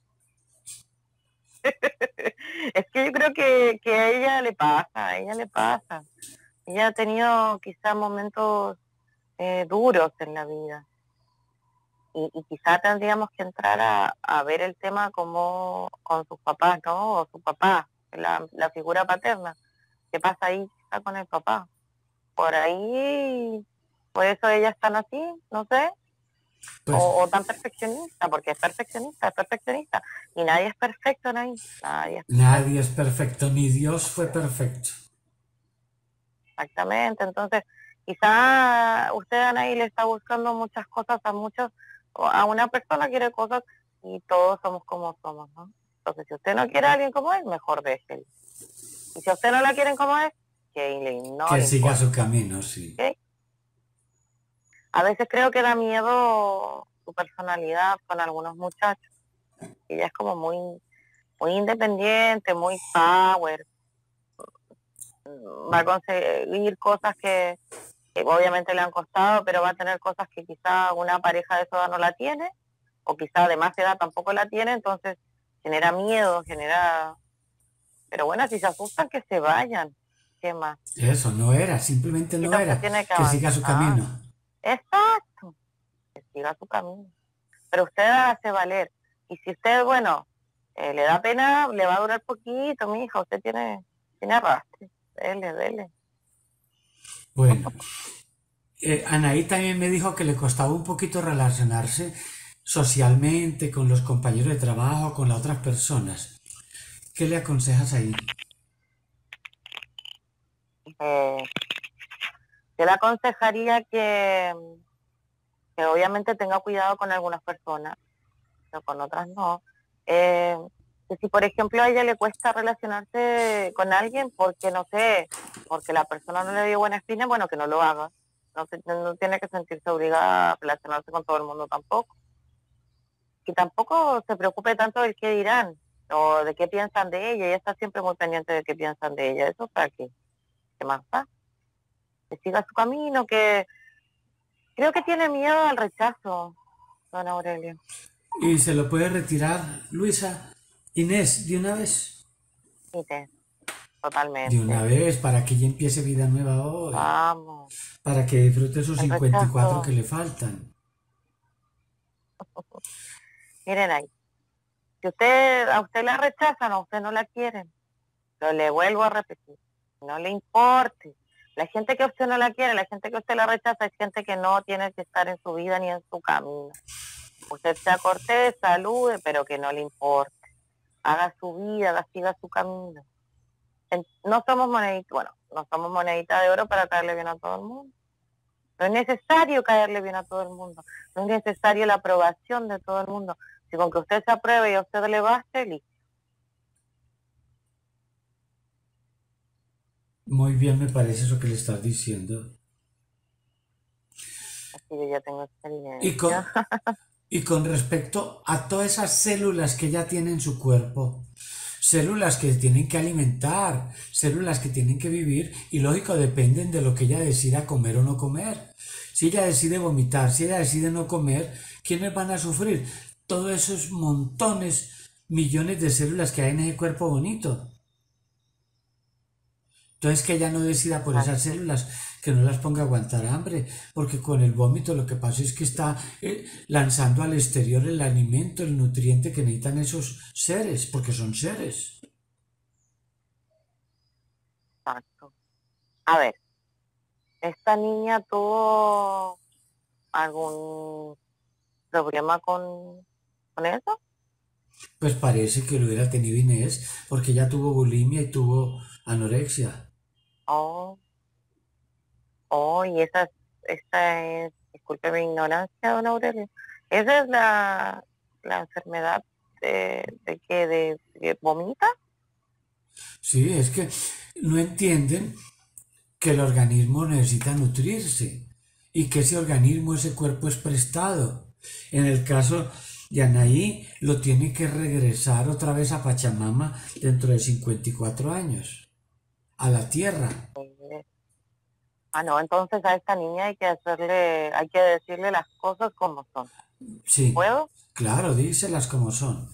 es que yo creo que a ella le pasa, a ella le pasa. Ella ha tenido quizá momentos duros en la vida. Y quizá tendríamos que entrar a ver el tema como con sus papás, ¿no? O su papá, la figura paterna. ¿Qué pasa ahí quizá con el papá? Por ahí, por eso ella es tan así, no sé, Pues o tan perfeccionista, porque es perfeccionista, y nadie es perfecto, nadie es perfecto, nadie es perfecto, ni Dios fue perfecto. exactamente. Entonces, quizá usted, Anaí, le está buscando muchas cosas a una persona quiere cosas y todos somos como somos, ¿no? Entonces, si usted no quiere a alguien como él, mejor déjelo. Y si a usted no la quieren como es, no Que le siga importa, su camino, sí. ¿ok? A veces creo que da miedo su personalidad con algunos muchachos. Ella es como muy independiente, muy power. Va a conseguir cosas que obviamente le han costado, pero va a tener cosas que quizá una pareja de su edad no la tiene, o quizá de más edad tampoco la tiene, entonces genera miedo, genera... Pero bueno, si se asustan, que se vayan. ¿Qué más? Eso, no era, simplemente no Quizás usted era. tiene que Que siga su avanzar. camino. Exacto, que siga su camino. Pero usted hace valer. Y si usted, bueno, le da pena, le va a durar poquito, mi hija. Usted tiene arrastre. Dele. Bueno, Anaí también me dijo que le costaba un poquito relacionarse socialmente con los compañeros de trabajo, con las otras personas. ¿Qué le aconsejas ahí? Eh, yo le aconsejaría que obviamente tenga cuidado con algunas personas, pero con otras no. Que si, por ejemplo, a ella le cuesta relacionarse con alguien porque, no sé, porque la persona no le dio buena espina, bueno, que no lo haga. No tiene que sentirse obligada a relacionarse con todo el mundo tampoco. Y tampoco se preocupe tanto del qué dirán o de qué piensan de ella. Ella está siempre muy pendiente de qué piensan de ella. ¿Eso para qué? ¿Qué más da? Que siga su camino, que creo que tiene miedo al rechazo, don Aurelio. ¿Y se lo puede retirar, Luisa? Inés, de una vez. Mire, De una totalmente. vez, para que ella empiece vida nueva hoy. Vamos. Para que disfrute esos El 54 que rechazo, le faltan. miren ahí. Si a usted la rechazan, a usted no la quieren. Pero le vuelvo a repetir, no le importe. La gente que a usted no la quiere, la gente que a usted la rechaza, es gente que no tiene que estar en su vida ni en su camino. Usted sea cortés, salude, pero que no le importe. Haga su vida, siga su camino. No somos moneditas, bueno, no somos moneditas de oro para caerle bien a todo el mundo. No es necesario caerle bien a todo el mundo. No es necesario la aprobación de todo el mundo. Si con que usted se apruebe y a usted le baste, listo. Muy bien me parece eso que le estás diciendo. Así que ya tengo Y con, experiencia. y con respecto a todas esas células que ya tiene en su cuerpo, células que tienen que alimentar, células que tienen que vivir y lógico dependen de lo que ella decida comer o no comer. Si ella decide vomitar, si ella decide no comer, ¿quiénes van a sufrir? Todos esos montones, millones de células que hay en ese cuerpo bonito. Entonces que ella no decida por esas Exacto. células, que no las ponga a aguantar hambre, porque con el vómito lo que pasa es que está lanzando al exterior el alimento, el nutriente que necesitan esos seres, porque son seres. Exacto. A ver, ¿esta niña tuvo algún problema con eso? Pues parece que lo hubiera tenido Inés, porque ella tuvo bulimia y tuvo anorexia. Oh, y esta es, disculpe mi ignorancia, don Aurelio, esa es la enfermedad de que vomita. Sí, es que no entienden que el organismo necesita nutrirse y que ese organismo, ese cuerpo es prestado. En el caso de Anaí, lo tiene que regresar otra vez a Pachamama dentro de 54 años, a la tierra. eh, no, entonces a esta niña hay que decirle las cosas como son. Sí, ¿Puedo? claro, díselas como son.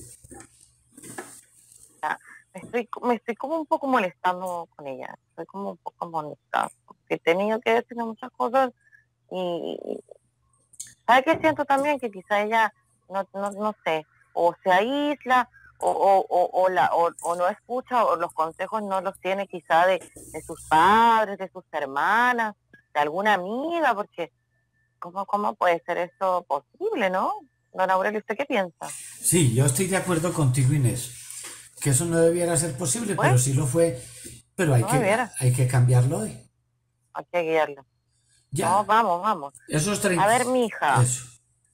Sea, me estoy como un poco molestando con ella, estoy como un poco molestada, porque he tenido que decirle muchas cosas y ¿sabe qué siento también? Que quizá ella, no sé, o se aísla o no escucha o los consejos no los tiene quizá de sus padres, de sus hermanas, de alguna amiga, porque ¿cómo puede ser eso posible, no? Don Aurelio, ¿usted qué piensa? Sí, yo estoy de acuerdo contigo, Inés, que eso no debiera ser posible, Pues, pero sí lo fue. Pero no debiera, hay que cambiarlo hoy. hay que guiarla. No, Ya, vamos. esos A 30. ver, mi hija, Eso.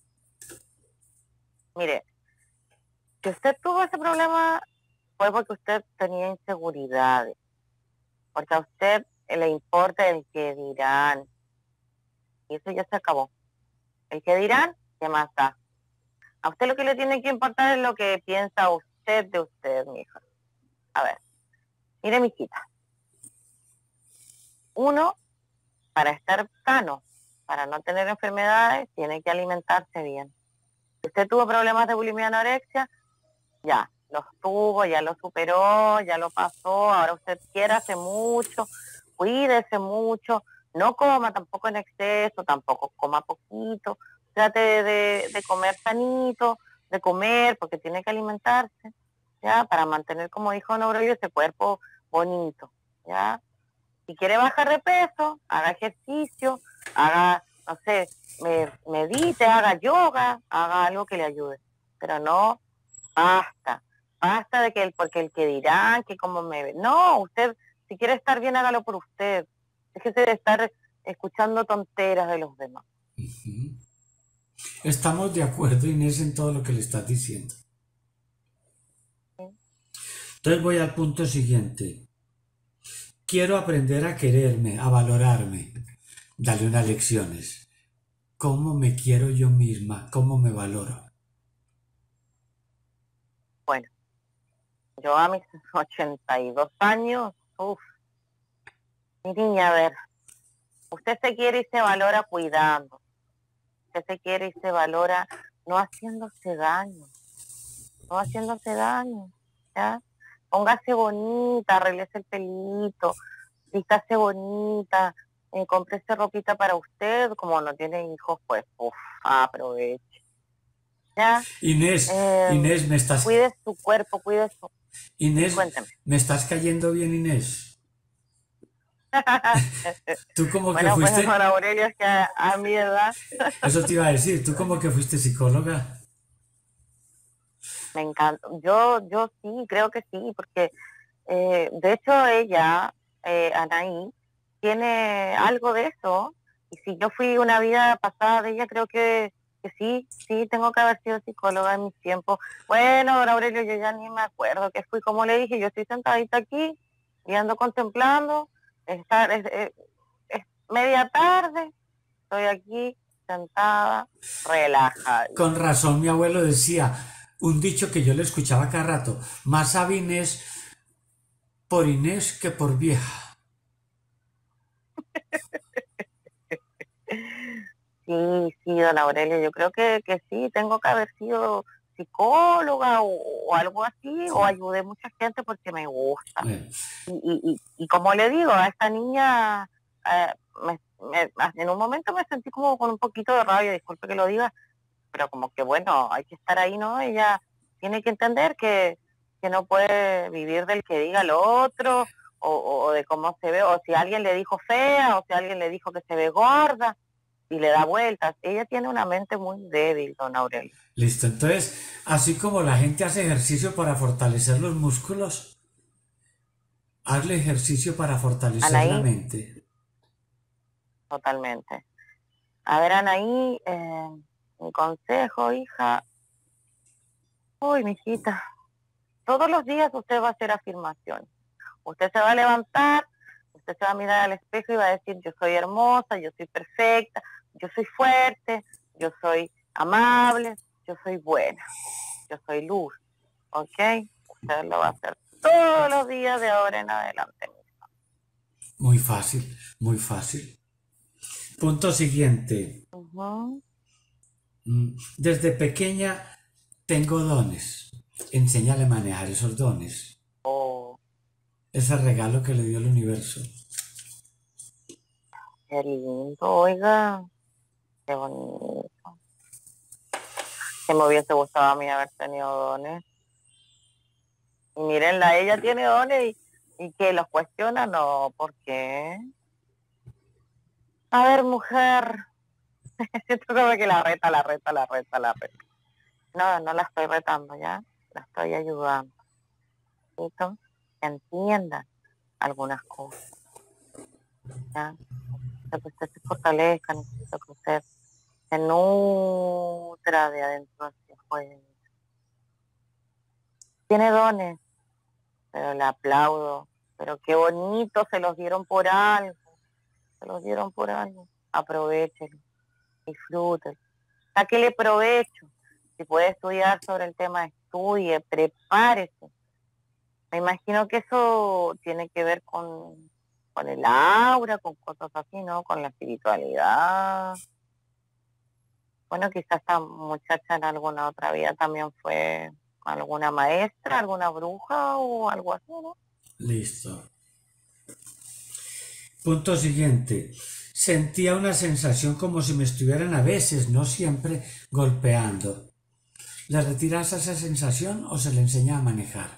mire, si usted tuvo ese problema fue porque usted tenía inseguridades, porque a usted le importa el que dirán, y eso ya se acabó. El que dirán, ¿qué más da? A usted lo que le tiene que importar es lo que piensa usted de usted, mi hija. A ver, mire, mi hijita, uno, para estar sano, para no tener enfermedades, tiene que alimentarse bien. Si usted tuvo problemas de bulimia y anorexia, ya, los tuvo, ya lo superó, ya lo pasó, ahora usted quiérase mucho, cuídese mucho, no coma tampoco en exceso, tampoco coma poquito, trate de comer sanito, de comer, porque tiene que alimentarse, ¿ya? Para mantener, como dijo Don Aurelio, ese cuerpo bonito, ¿ya? Si quiere bajar de peso, haga ejercicio, haga, no sé, medite, haga yoga, haga algo que le ayude, pero no, basta de que porque el que dirán, que cómo me ve, no, usted, si quiere estar bien, hágalo por usted, déjese de estar escuchando tonteras de los demás. Ujú. Estamos de acuerdo, Inés, en todo lo que le estás diciendo. ¿Sí? Entonces voy al punto siguiente. Quiero aprender a quererme, a valorarme. Dale unas lecciones. ¿Cómo me quiero yo misma? ¿Cómo me valoro? Bueno, yo a mis 82 años, mi niña, a ver, usted se quiere y se valora cuidando, usted se quiere y se valora no haciéndose daño, no haciéndose daño, ¿ya? Póngase bonita, arréglese el pelito, vístase bonita, cómprese ropita para usted, como no tiene hijos, pues, aproveche, ¿ya? Inés, Eh, Inés, me estás, cuide su cuerpo, cuide su... Sí, Inés, cuénteme. me estás cayendo bien, Inés. Tú como que Bueno, pues fuiste, Don Aurelio, es que a mi edad eso te iba a decir, tú como que fuiste psicóloga. me encanta. Yo sí, creo que sí, porque de hecho ella, Anaí, tiene algo de eso. Y si yo fui una vida pasada de ella, creo que sí, tengo que haber sido psicóloga en mis tiempos. Bueno, Don Aurelio, yo ya ni me acuerdo que fui, como le dije, yo estoy sentadita aquí y ando contemplando, es media tarde, estoy aquí sentada, relajada. Con razón mi abuelo decía un dicho que yo le escuchaba cada rato, más sabe Inés por Inés que por vieja. Sí, Don Aurelio, yo creo que sí, tengo que haber sido psicóloga o algo así, o Sí. ayudé a mucha gente porque me gusta. Bueno, Y como le digo, a esta niña, eh, en un momento me sentí como con un poquito de rabia, disculpe que lo diga, pero como que bueno, hay que estar ahí, ¿no? Ella tiene que entender que no puede vivir del que diga lo otro, o de cómo se ve, o si alguien le dijo fea, o si alguien le dijo que se ve gorda, y le da vueltas. Ella tiene una mente muy débil, Don Aurelio. listo. Entonces, así como la gente hace ejercicio para fortalecer los músculos, hazle ejercicio para fortalecer la Anaí, mente. totalmente. A ver, Anaí, mi consejo, hija. Uy, mijita, todos los días usted va a hacer afirmaciones. Usted se va a levantar, usted se va a mirar al espejo y va a decir, yo soy hermosa, yo soy perfecta, yo soy fuerte, yo soy amable, yo soy buena, yo soy luz, ¿ok? Usted lo va a hacer todos los días de ahora en adelante. Muy fácil, muy fácil. Punto siguiente. Uh-huh. Desde pequeña tengo dones. Enséñale a manejar esos dones. Oh, Ese regalo que le dio el universo. qué lindo, oiga, qué bonito. Que me hubiese gustado a mí haber tenido dones. Y mírenla, ella tiene dones y que los cuestiona, no, ¿por qué? A ver, mujer, siento como que la reta. No, no la estoy retando ya, la estoy ayudando. Necesito que entiendan algunas cosas, ¿ya? Necesito que usted se fortalezca, necesito que usted se nutra de adentro hacia afuera. Tiene dones, pero le aplaudo. Pero qué bonito, se los dieron por algo, se los dieron por algo. Aprovechenlo, disfrútenlo, sáquele provecho. Si puede estudiar sobre el tema, estudie, prepárese. Me imagino que eso tiene que ver con el aura, con cosas así, ¿no? Con la espiritualidad. Bueno, quizás esta muchacha en alguna otra vida también fue alguna maestra, alguna bruja o algo así, ¿no? Listo. Punto siguiente. Sentía una sensación como si me estuvieran a veces, no siempre, golpeando. ¿Le retiras esa sensación o se le enseña a manejar?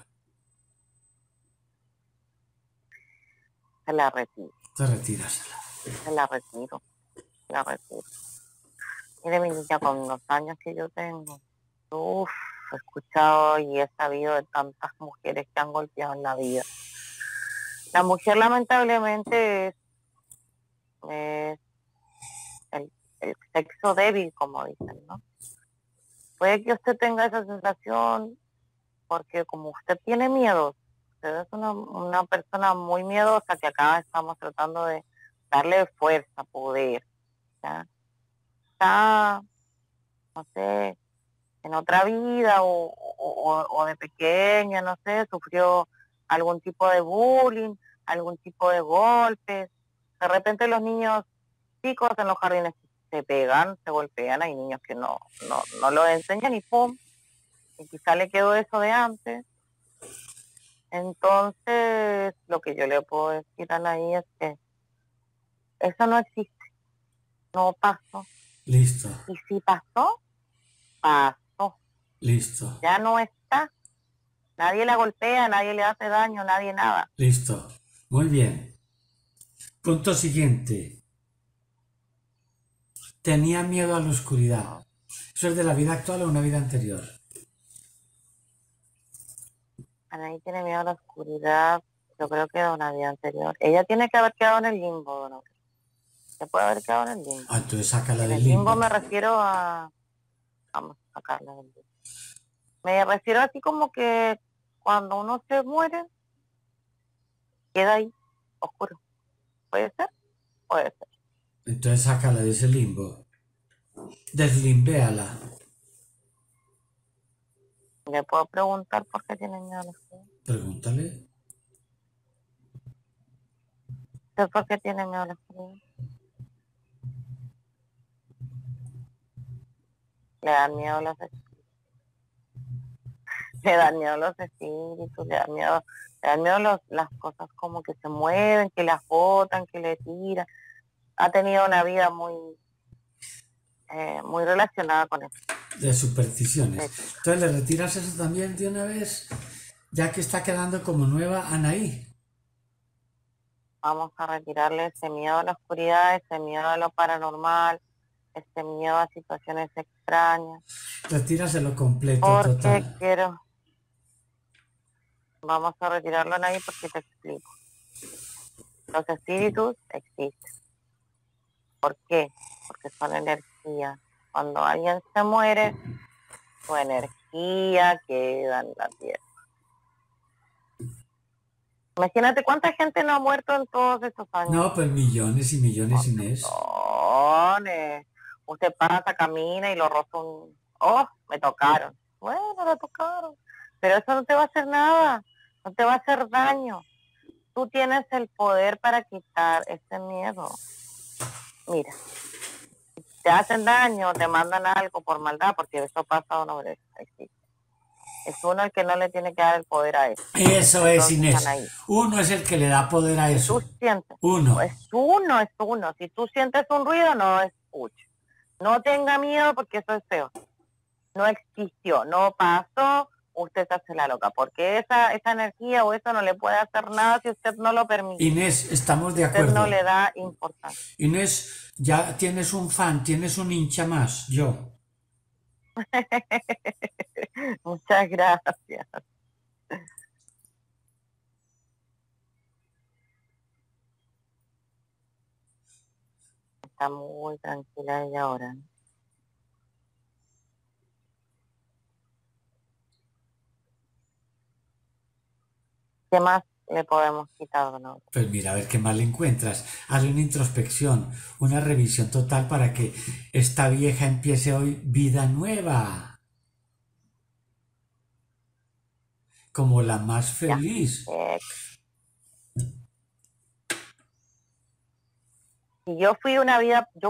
Se la retiro, Te retírasela. se la retiro, se la retiro. Mire, mi niña, con los años que yo tengo, uff, he escuchado y he sabido de tantas mujeres que han golpeado en la vida. La mujer lamentablemente es el sexo débil, como dicen, ¿no? Puede que usted tenga esa sensación porque como usted tiene miedo, usted es una persona muy miedosa que acá estamos tratando de darle fuerza, poder, ¿ya? Está, no sé, en otra vida o de pequeña, no sé, sufrió algún tipo de bullying, algún tipo de golpes. De repente los niños chicos en los jardines se pegan, se golpean, hay niños que no lo enseñan y ¡pum! Y quizá le quedó eso de antes. Entonces, lo que yo le puedo decir a Anaí es que eso no existe, no pasó. Listo. Y si pasó, pasó. Listo. Ya no está. Nadie la golpea, nadie le hace daño, nadie nada. Listo. Muy bien. Punto siguiente. Tenía miedo a la oscuridad. ¿Eso es de la vida actual o una vida anterior? Anaí tiene miedo a la oscuridad, yo creo que de una vida anterior. Ella tiene que haber quedado en el limbo, ¿no? Se puede haber quedado en el limbo. Ah, entonces sácala En del el limbo limbo. me refiero a... Vamos a sacarla del limbo. Me refiero así como que cuando uno se muere, queda ahí, oscuro. ¿Puede ser? Puede ser. Entonces sácala de ese limbo. Deslimbéala. ¿Le puedo preguntar por qué tiene miedo a la oscuridad? Pregúntale. ¿Usted por qué tiene miedo a la oscuridad? Le dan miedo los espíritus. Le dan miedo los espíritus, le dan miedo las cosas como que se mueven, que las botan, que le tiran. Ha tenido una vida muy relacionada con eso. De supersticiones. Entonces le retiras eso también de una vez, ya que está quedando como nueva Anaí. Vamos a retirarle ese miedo a la oscuridad, ese miedo a lo paranormal, ese miedo a situaciones extrañas. Retíraselo completo, Porque total. quiero... Vamos a retirarlo en ahí porque te explico. Los espíritus existen. ¿Por qué? Porque son energía. Cuando alguien se muere, su energía queda en la tierra. Imagínate cuánta gente no ha muerto en todos estos años. No, pues millones y millones, Inés. Montones. Usted pasa, camina y lo roza un... Oh, me tocaron. Bueno, lo tocaron. Pero eso no te va a hacer nada. No te va a hacer daño. Tú tienes el poder para quitar ese miedo. Mira, te hacen daño, te mandan algo por maldad, porque eso pasa una vez. Es uno el que no le tiene que dar el poder a eso. Eso Entonces, es, Inés. Anaí, Uno es el que le da poder a eso. tú sientes, Uno. es uno. Si tú sientes un ruido, no escuches. No tenga miedo porque eso es feo. No existió, no pasó, usted se hace la loca, porque esa energía o eso no le puede hacer nada si usted no lo permite. Inés, estamos de acuerdo. Usted no le da importancia. Inés, ya tienes un fan, tienes un hincha más, yo. Muchas gracias. Está muy tranquila ella ahora, ¿no? ¿Qué más le podemos quitar, no? Pues mira, a ver qué más le encuentras. Hazle una introspección, una revisión total para que esta vieja empiece hoy vida nueva. Como la más feliz. Si yo fui una vida, yo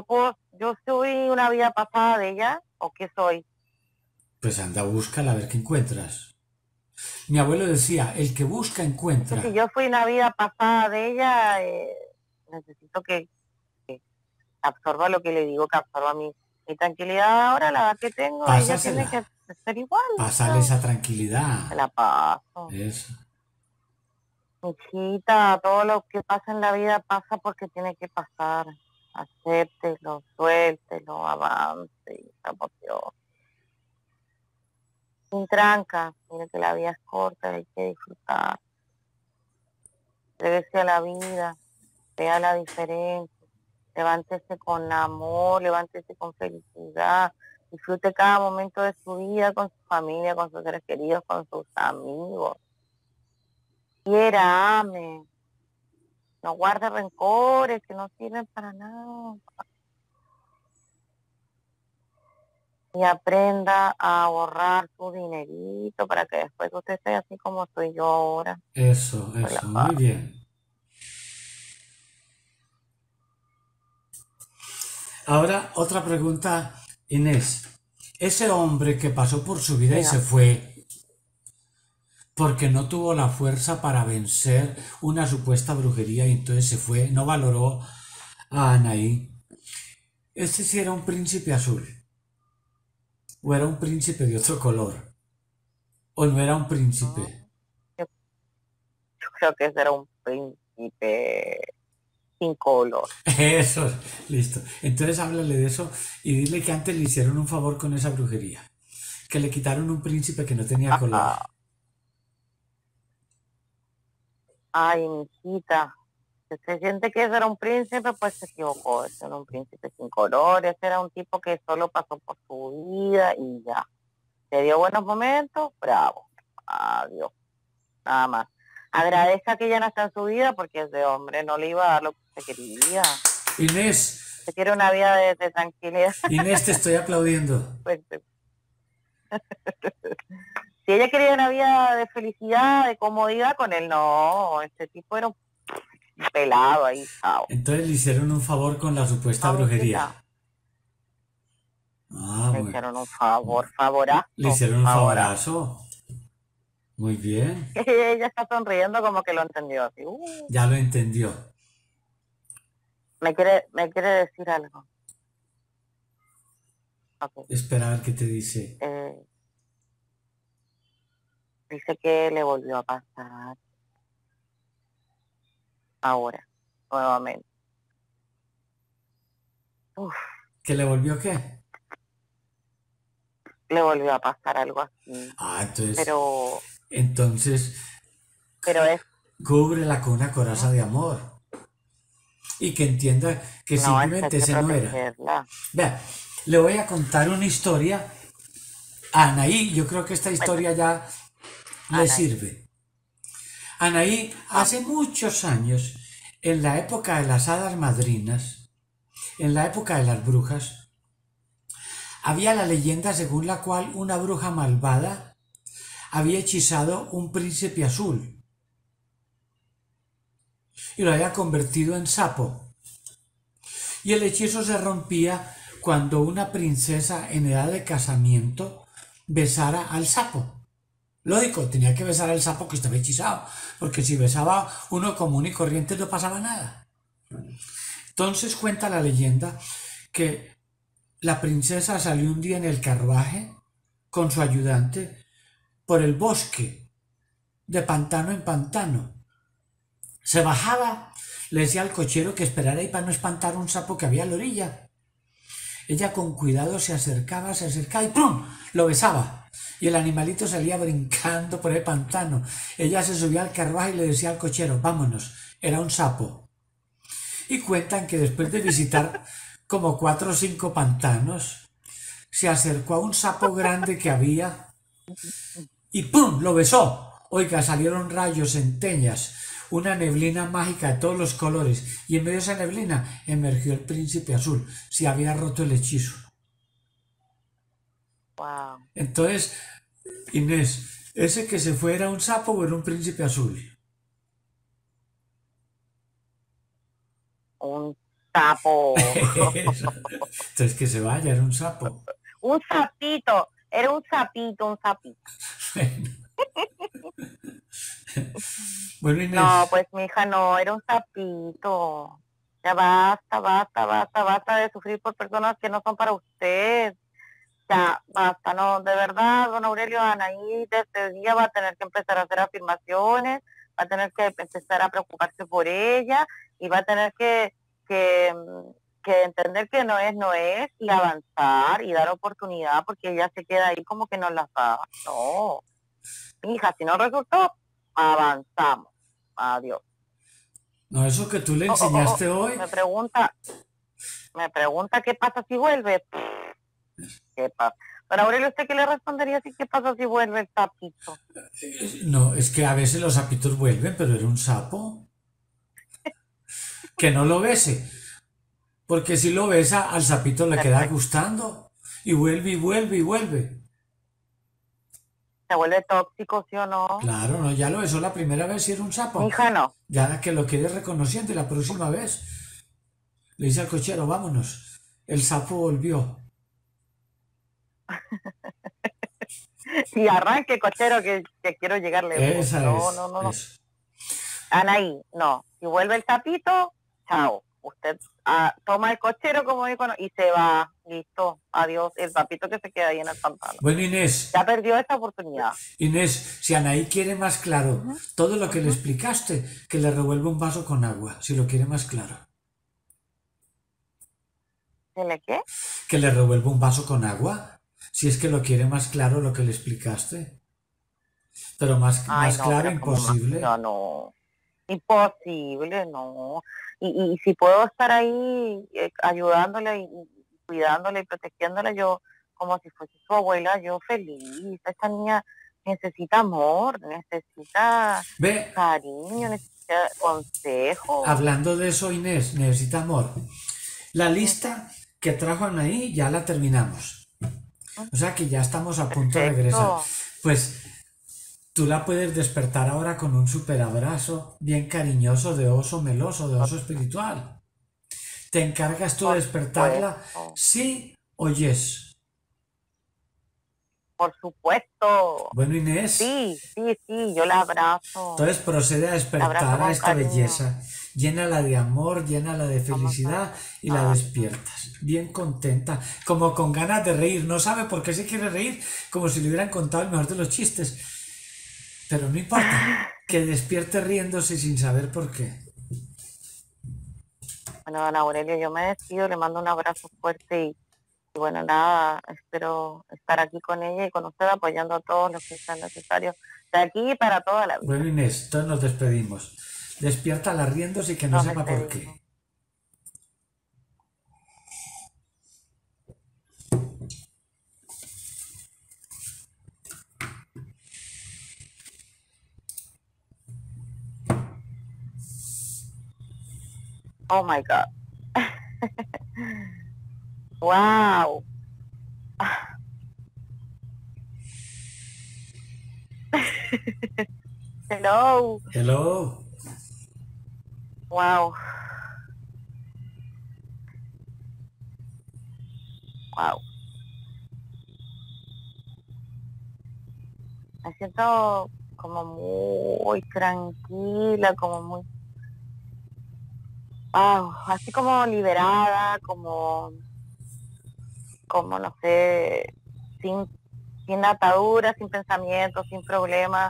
soy una vida pasada de ella, ¿o qué soy? Pues anda, búscala a ver qué encuentras. Mi abuelo decía, el que busca encuentra. Si yo fui una vida pasada de ella, necesito que absorba lo que le digo, que absorba mi tranquilidad ahora, la edad que tengo. Pásasela. Ella tiene que ser igual. Pásale esa tranquilidad. Se la paso. Eso. Hijita, todo lo que pasa en la vida pasa porque tiene que pasar. Acéptelo, suéltelo, avance y emoción. Sin trancas, mire que la vida es corta, hay que disfrutar. Regrese a la vida, vea la diferencia, levántese con amor, levántese con felicidad, disfrute cada momento de su vida con su familia, con sus seres queridos, con sus amigos. Quiera, ame, no guarde rencores que no sirven para nada. Y aprenda a ahorrar su dinerito para que después usted esté así como soy yo ahora. Eso, muy bien. Ahora, otra pregunta, Inés. Ese hombre que pasó por su vida y se fue porque no tuvo la fuerza para vencer una supuesta brujería y entonces se fue, no valoró a Anaí. ¿Este sí era un príncipe azul? ¿O era un príncipe de otro color? ¿O no era un príncipe? Yo creo que ese era un príncipe sin color. Eso, listo. Entonces háblale de eso y dile que antes le hicieron un favor con esa brujería. Que le quitaron un príncipe que no tenía color. Ay, mijita, si usted siente que ese era un príncipe, pues se equivocó. Ese era un príncipe sin color, ese era un tipo que solo pasó por su vida y ya. ¿Le dio buenos momentos? Bravo. Adiós. Nada más. Agradezca que ya no está en su vida porque ese hombre no le iba a dar lo que usted quería. Inés. Se quiere una vida de tranquilidad. Inés, te estoy aplaudiendo. Pues, si ella quería una vida de felicidad, de comodidad, con él no. Este tipo era un pelado ahí. Chao. Entonces le hicieron un favor con la supuesta brujería. Le hicieron un favorazo. Le hicieron un favorazo. Muy bien. Ella está sonriendo como que lo entendió así. Ya lo entendió. Me quiere decir algo. Okay. Espera a ver qué te dice. Dice que le volvió a pasar. Ahora, nuevamente. Uf. ¿Que le volvió qué? Le volvió a pasar algo así. Entonces. Pero es. Cúbrela con una coraza de amor. Y que entienda que simplemente ese no era. Vea, le voy a contar una historia a Anaí. Yo creo que esta historia ya le sirve. Anaí, hace muchos años, en la época de las hadas madrinas, en la época de las brujas, había la leyenda según la cual una bruja malvada había hechizado un príncipe azul y lo había convertido en sapo. Y el hechizo se rompía cuando una princesa en edad de casamiento besara al sapo. Lógico, tenía que besar al sapo que estaba hechizado, porque si besaba uno común y corriente no pasaba nada. Entonces cuenta la leyenda que la princesa salió un día en el carruaje con su ayudante por el bosque, de pantano en pantano. Se bajaba, le decía al cochero que esperara ahí para no espantar un sapo que había a la orilla. Ella con cuidado se acercaba y ¡pum!, lo besaba. Y el animalito salía brincando por el pantano. Ella se subía al carruaje y le decía al cochero, vámonos, era un sapo. Y cuentan que después de visitar como 4 o 5 pantanos, se acercó a un sapo grande que había y ¡pum!, lo besó. Oiga, salieron rayos, centellas, una neblina mágica de todos los colores, y en medio de esa neblina emergió el príncipe azul. Se había roto el hechizo. Wow. Entonces, Inés, ¿ese que se fue era un sapo o era un príncipe azul? Un sapo. Entonces que se vaya, era un sapo. Un sapito, era un sapito. Bueno. Bueno, No, Inés, pues mi hija no, era un sapito. Ya basta, basta, basta, basta de sufrir por personas que no son para usted. Ya, basta, no, de verdad, don Aurelio, Anaí, desde este día va a tener que empezar a hacer afirmaciones, va a tener que empezar a preocuparse por ella y va a tener que, que entender que no es, no es, y avanzar y dar oportunidad, porque ella se queda ahí como que no las da. No, hija, si no resultó, avanzamos. Adiós. no, eso que tú le Oh, oh, oh, oh. enseñaste hoy, Me pregunta qué pasa si vuelve. ¿Qué pasa? Don Aurelio, ¿usted qué le respondería si qué pasa si vuelve el sapito? no, es que a veces los sapitos vuelven, pero era un sapo. Que no lo bese, porque si lo besa, al sapito le queda Perfecto. gustando. Y vuelve y vuelve y vuelve. ¿Se vuelve tóxico, sí o no? Claro, no, ya lo besó la primera vez y era un Mi sapo. hija no. Ya que lo quede reconociendo y la próxima vez le dice al cochero, vámonos. El sapo volvió. Y arranque, cochero, que quiero llegar lejos. Esa No, no, es, no, no. eso. Anaí, no. Si vuelve el sapito, chao. Usted toma el cochero, como dijo, y se va. Listo. Adiós. El sapito que se queda ahí en el pantano. Bueno, Inés, Ya perdió esta oportunidad. Inés, si Anaí quiere más claro Ujú, todo lo que le ujú. explicaste, que le revuelva un vaso con agua, si lo quiere más claro. ¿Tiene qué? Que le revuelva un vaso con agua, si es que lo quiere más claro lo que le explicaste. Pero Ay, más no, claro, pero como más, no, imposible. no. Imposible, no. Y si puedo estar ahí ayudándole y cuidándole y protegiéndole, yo como si fuese su abuela, yo feliz. Esta niña necesita amor, necesita Ve, cariño, necesita consejo. hablando de eso, Inés, necesita amor. La Ujú, lista que trajo Anaí ya la terminamos. ujú. O sea que ya estamos a punto de regresar. Perfecto, Pues tú la puedes despertar ahora con un super abrazo bien cariñoso de oso meloso, de por, oso espiritual. ¿Te encargas tú de por despertarla? supuesto, Sí o yes. por supuesto. Bueno, Inés, Sí, sí, sí, yo entonces procede a la abrazo despertar a con esta cariño. belleza. Llénala de amor, llénala de Vamos felicidad y la a despiertas. Bien contenta, como con ganas de reír. No sabe por qué se quiere reír, como si le hubieran contado el mejor de los chistes. Pero no importa, que despierte riéndose sin saber por qué. Bueno, don Aurelio, yo me despido, le mando un abrazo fuerte y bueno, nada, espero estar aquí con ella y con usted apoyando a todos los que sean necesarios de aquí y para toda la Bueno, vida. Inés, entonces nos despedimos. Despiértala riéndose y que no Nos sepa por despedimos. qué. Oh my God. Wow. Hello. Hello. Wow. Wow. Me siento como muy tranquila, como muy, wow, así como liberada, como no sé, sin, sin ataduras, sin pensamientos, sin problemas,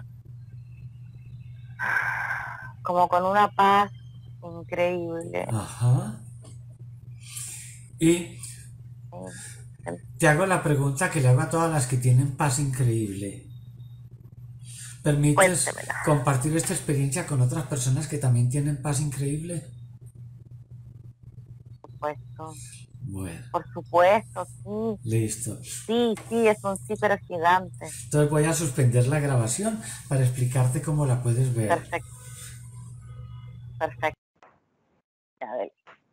como con una paz increíble. Ajá. Y te hago la pregunta que le hago a todas las que tienen paz increíble. ¿Permites Cuéntemela, compartir esta experiencia con otras personas que también tienen paz increíble? por supuesto. Bueno, Por supuesto, sí, listo. sí, sí, es un sí, pero gigante. Entonces voy a suspender la grabación para explicarte cómo la puedes ver. Perfecto, perfecto. Adel.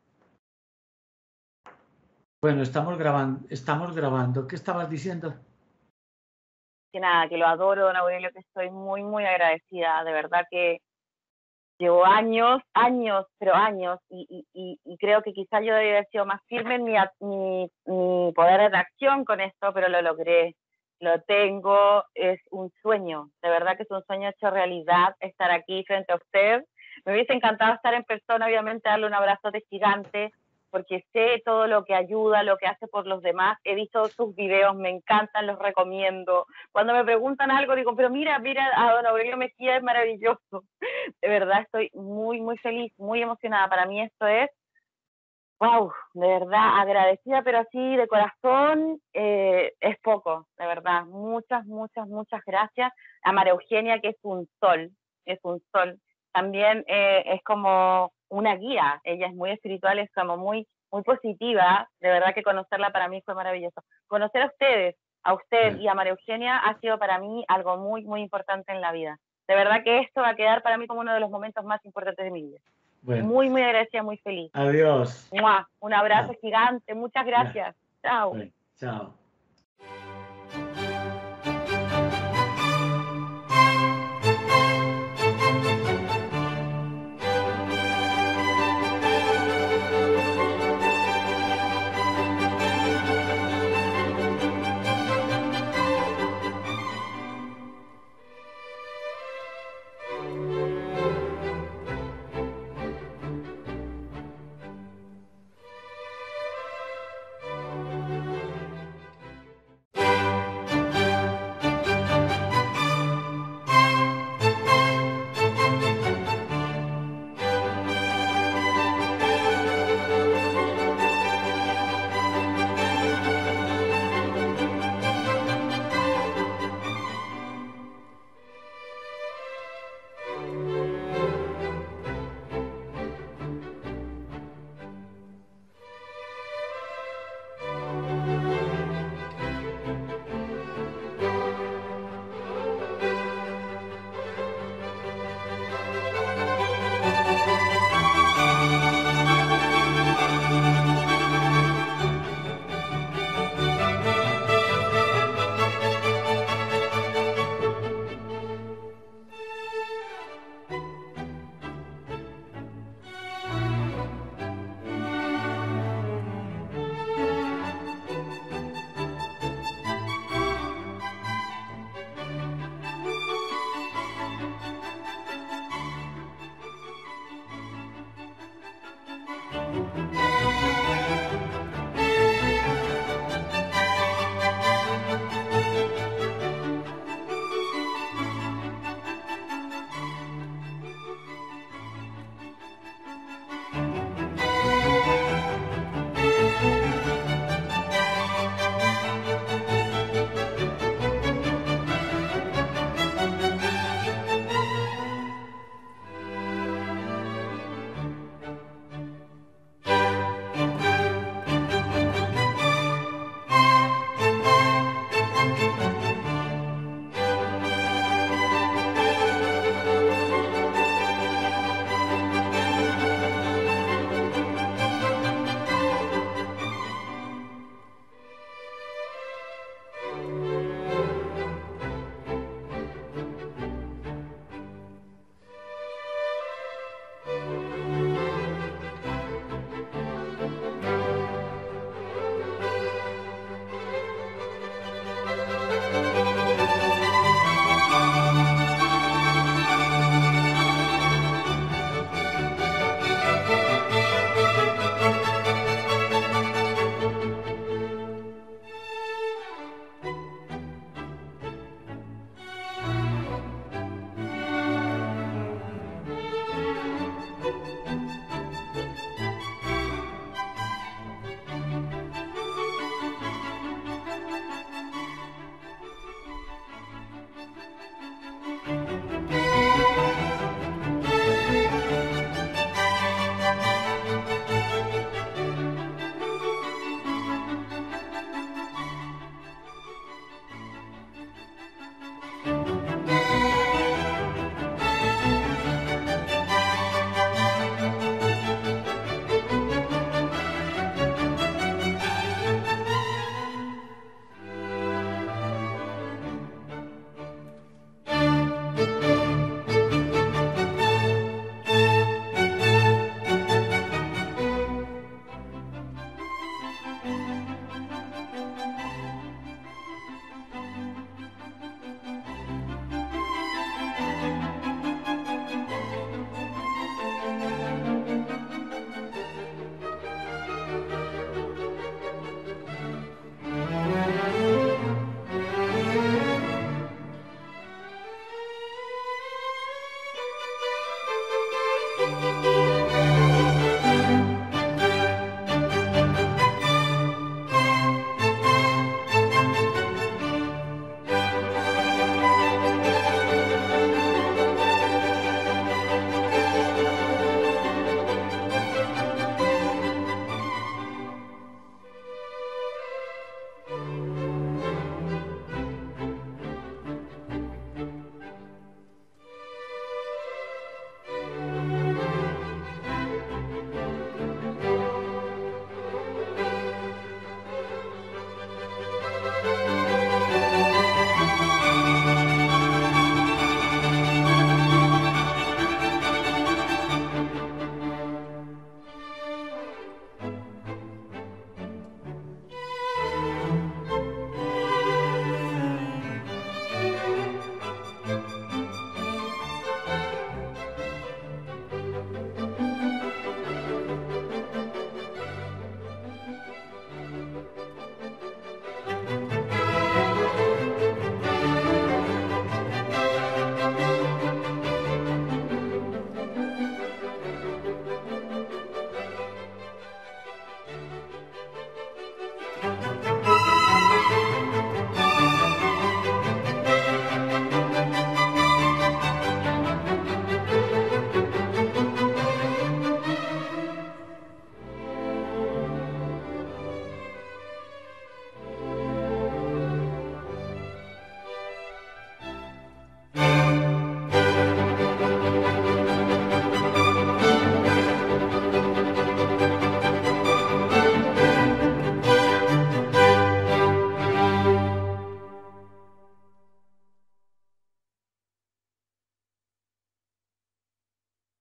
Bueno, estamos grabando. ¿Qué estabas diciendo? Que nada, que lo adoro, don Aurelio, que estoy muy, muy agradecida. De verdad que llevo años, años, pero años, y creo que quizás yo debía haber sido más firme en mi poder de acción con esto, pero lo logré. lo tengo, es un sueño, de verdad que es un sueño hecho realidad estar aquí frente a usted. Me hubiese encantado estar en persona, obviamente darle un abrazo de gigante, porque sé todo lo que ayuda, lo que hace por los demás. He visto sus videos, me encantan, los recomiendo. Cuando me preguntan algo, digo, pero mira, a don Aurelio Mejía, es maravilloso. De verdad, estoy muy, muy feliz, muy emocionada. Para mí esto es, wow, de verdad, agradecida, pero así de corazón, es poco, de verdad. Muchas, muchas, muchas gracias. A María Eugenia, que es un sol, es un sol. También es como una guía, ella es muy espiritual, es como muy, muy positiva. De verdad que conocerla para mí fue maravilloso. Conocer a ustedes, a usted y a María Eugenia ha sido para mí algo muy, muy importante en la vida. De verdad que esto va a quedar para mí como uno de los momentos más importantes de mi vida. Bueno, muy, muy agradecida, muy feliz. adiós. ¡Mua! Un abrazo gigante, muchas gracias. Chao. Bueno, chao.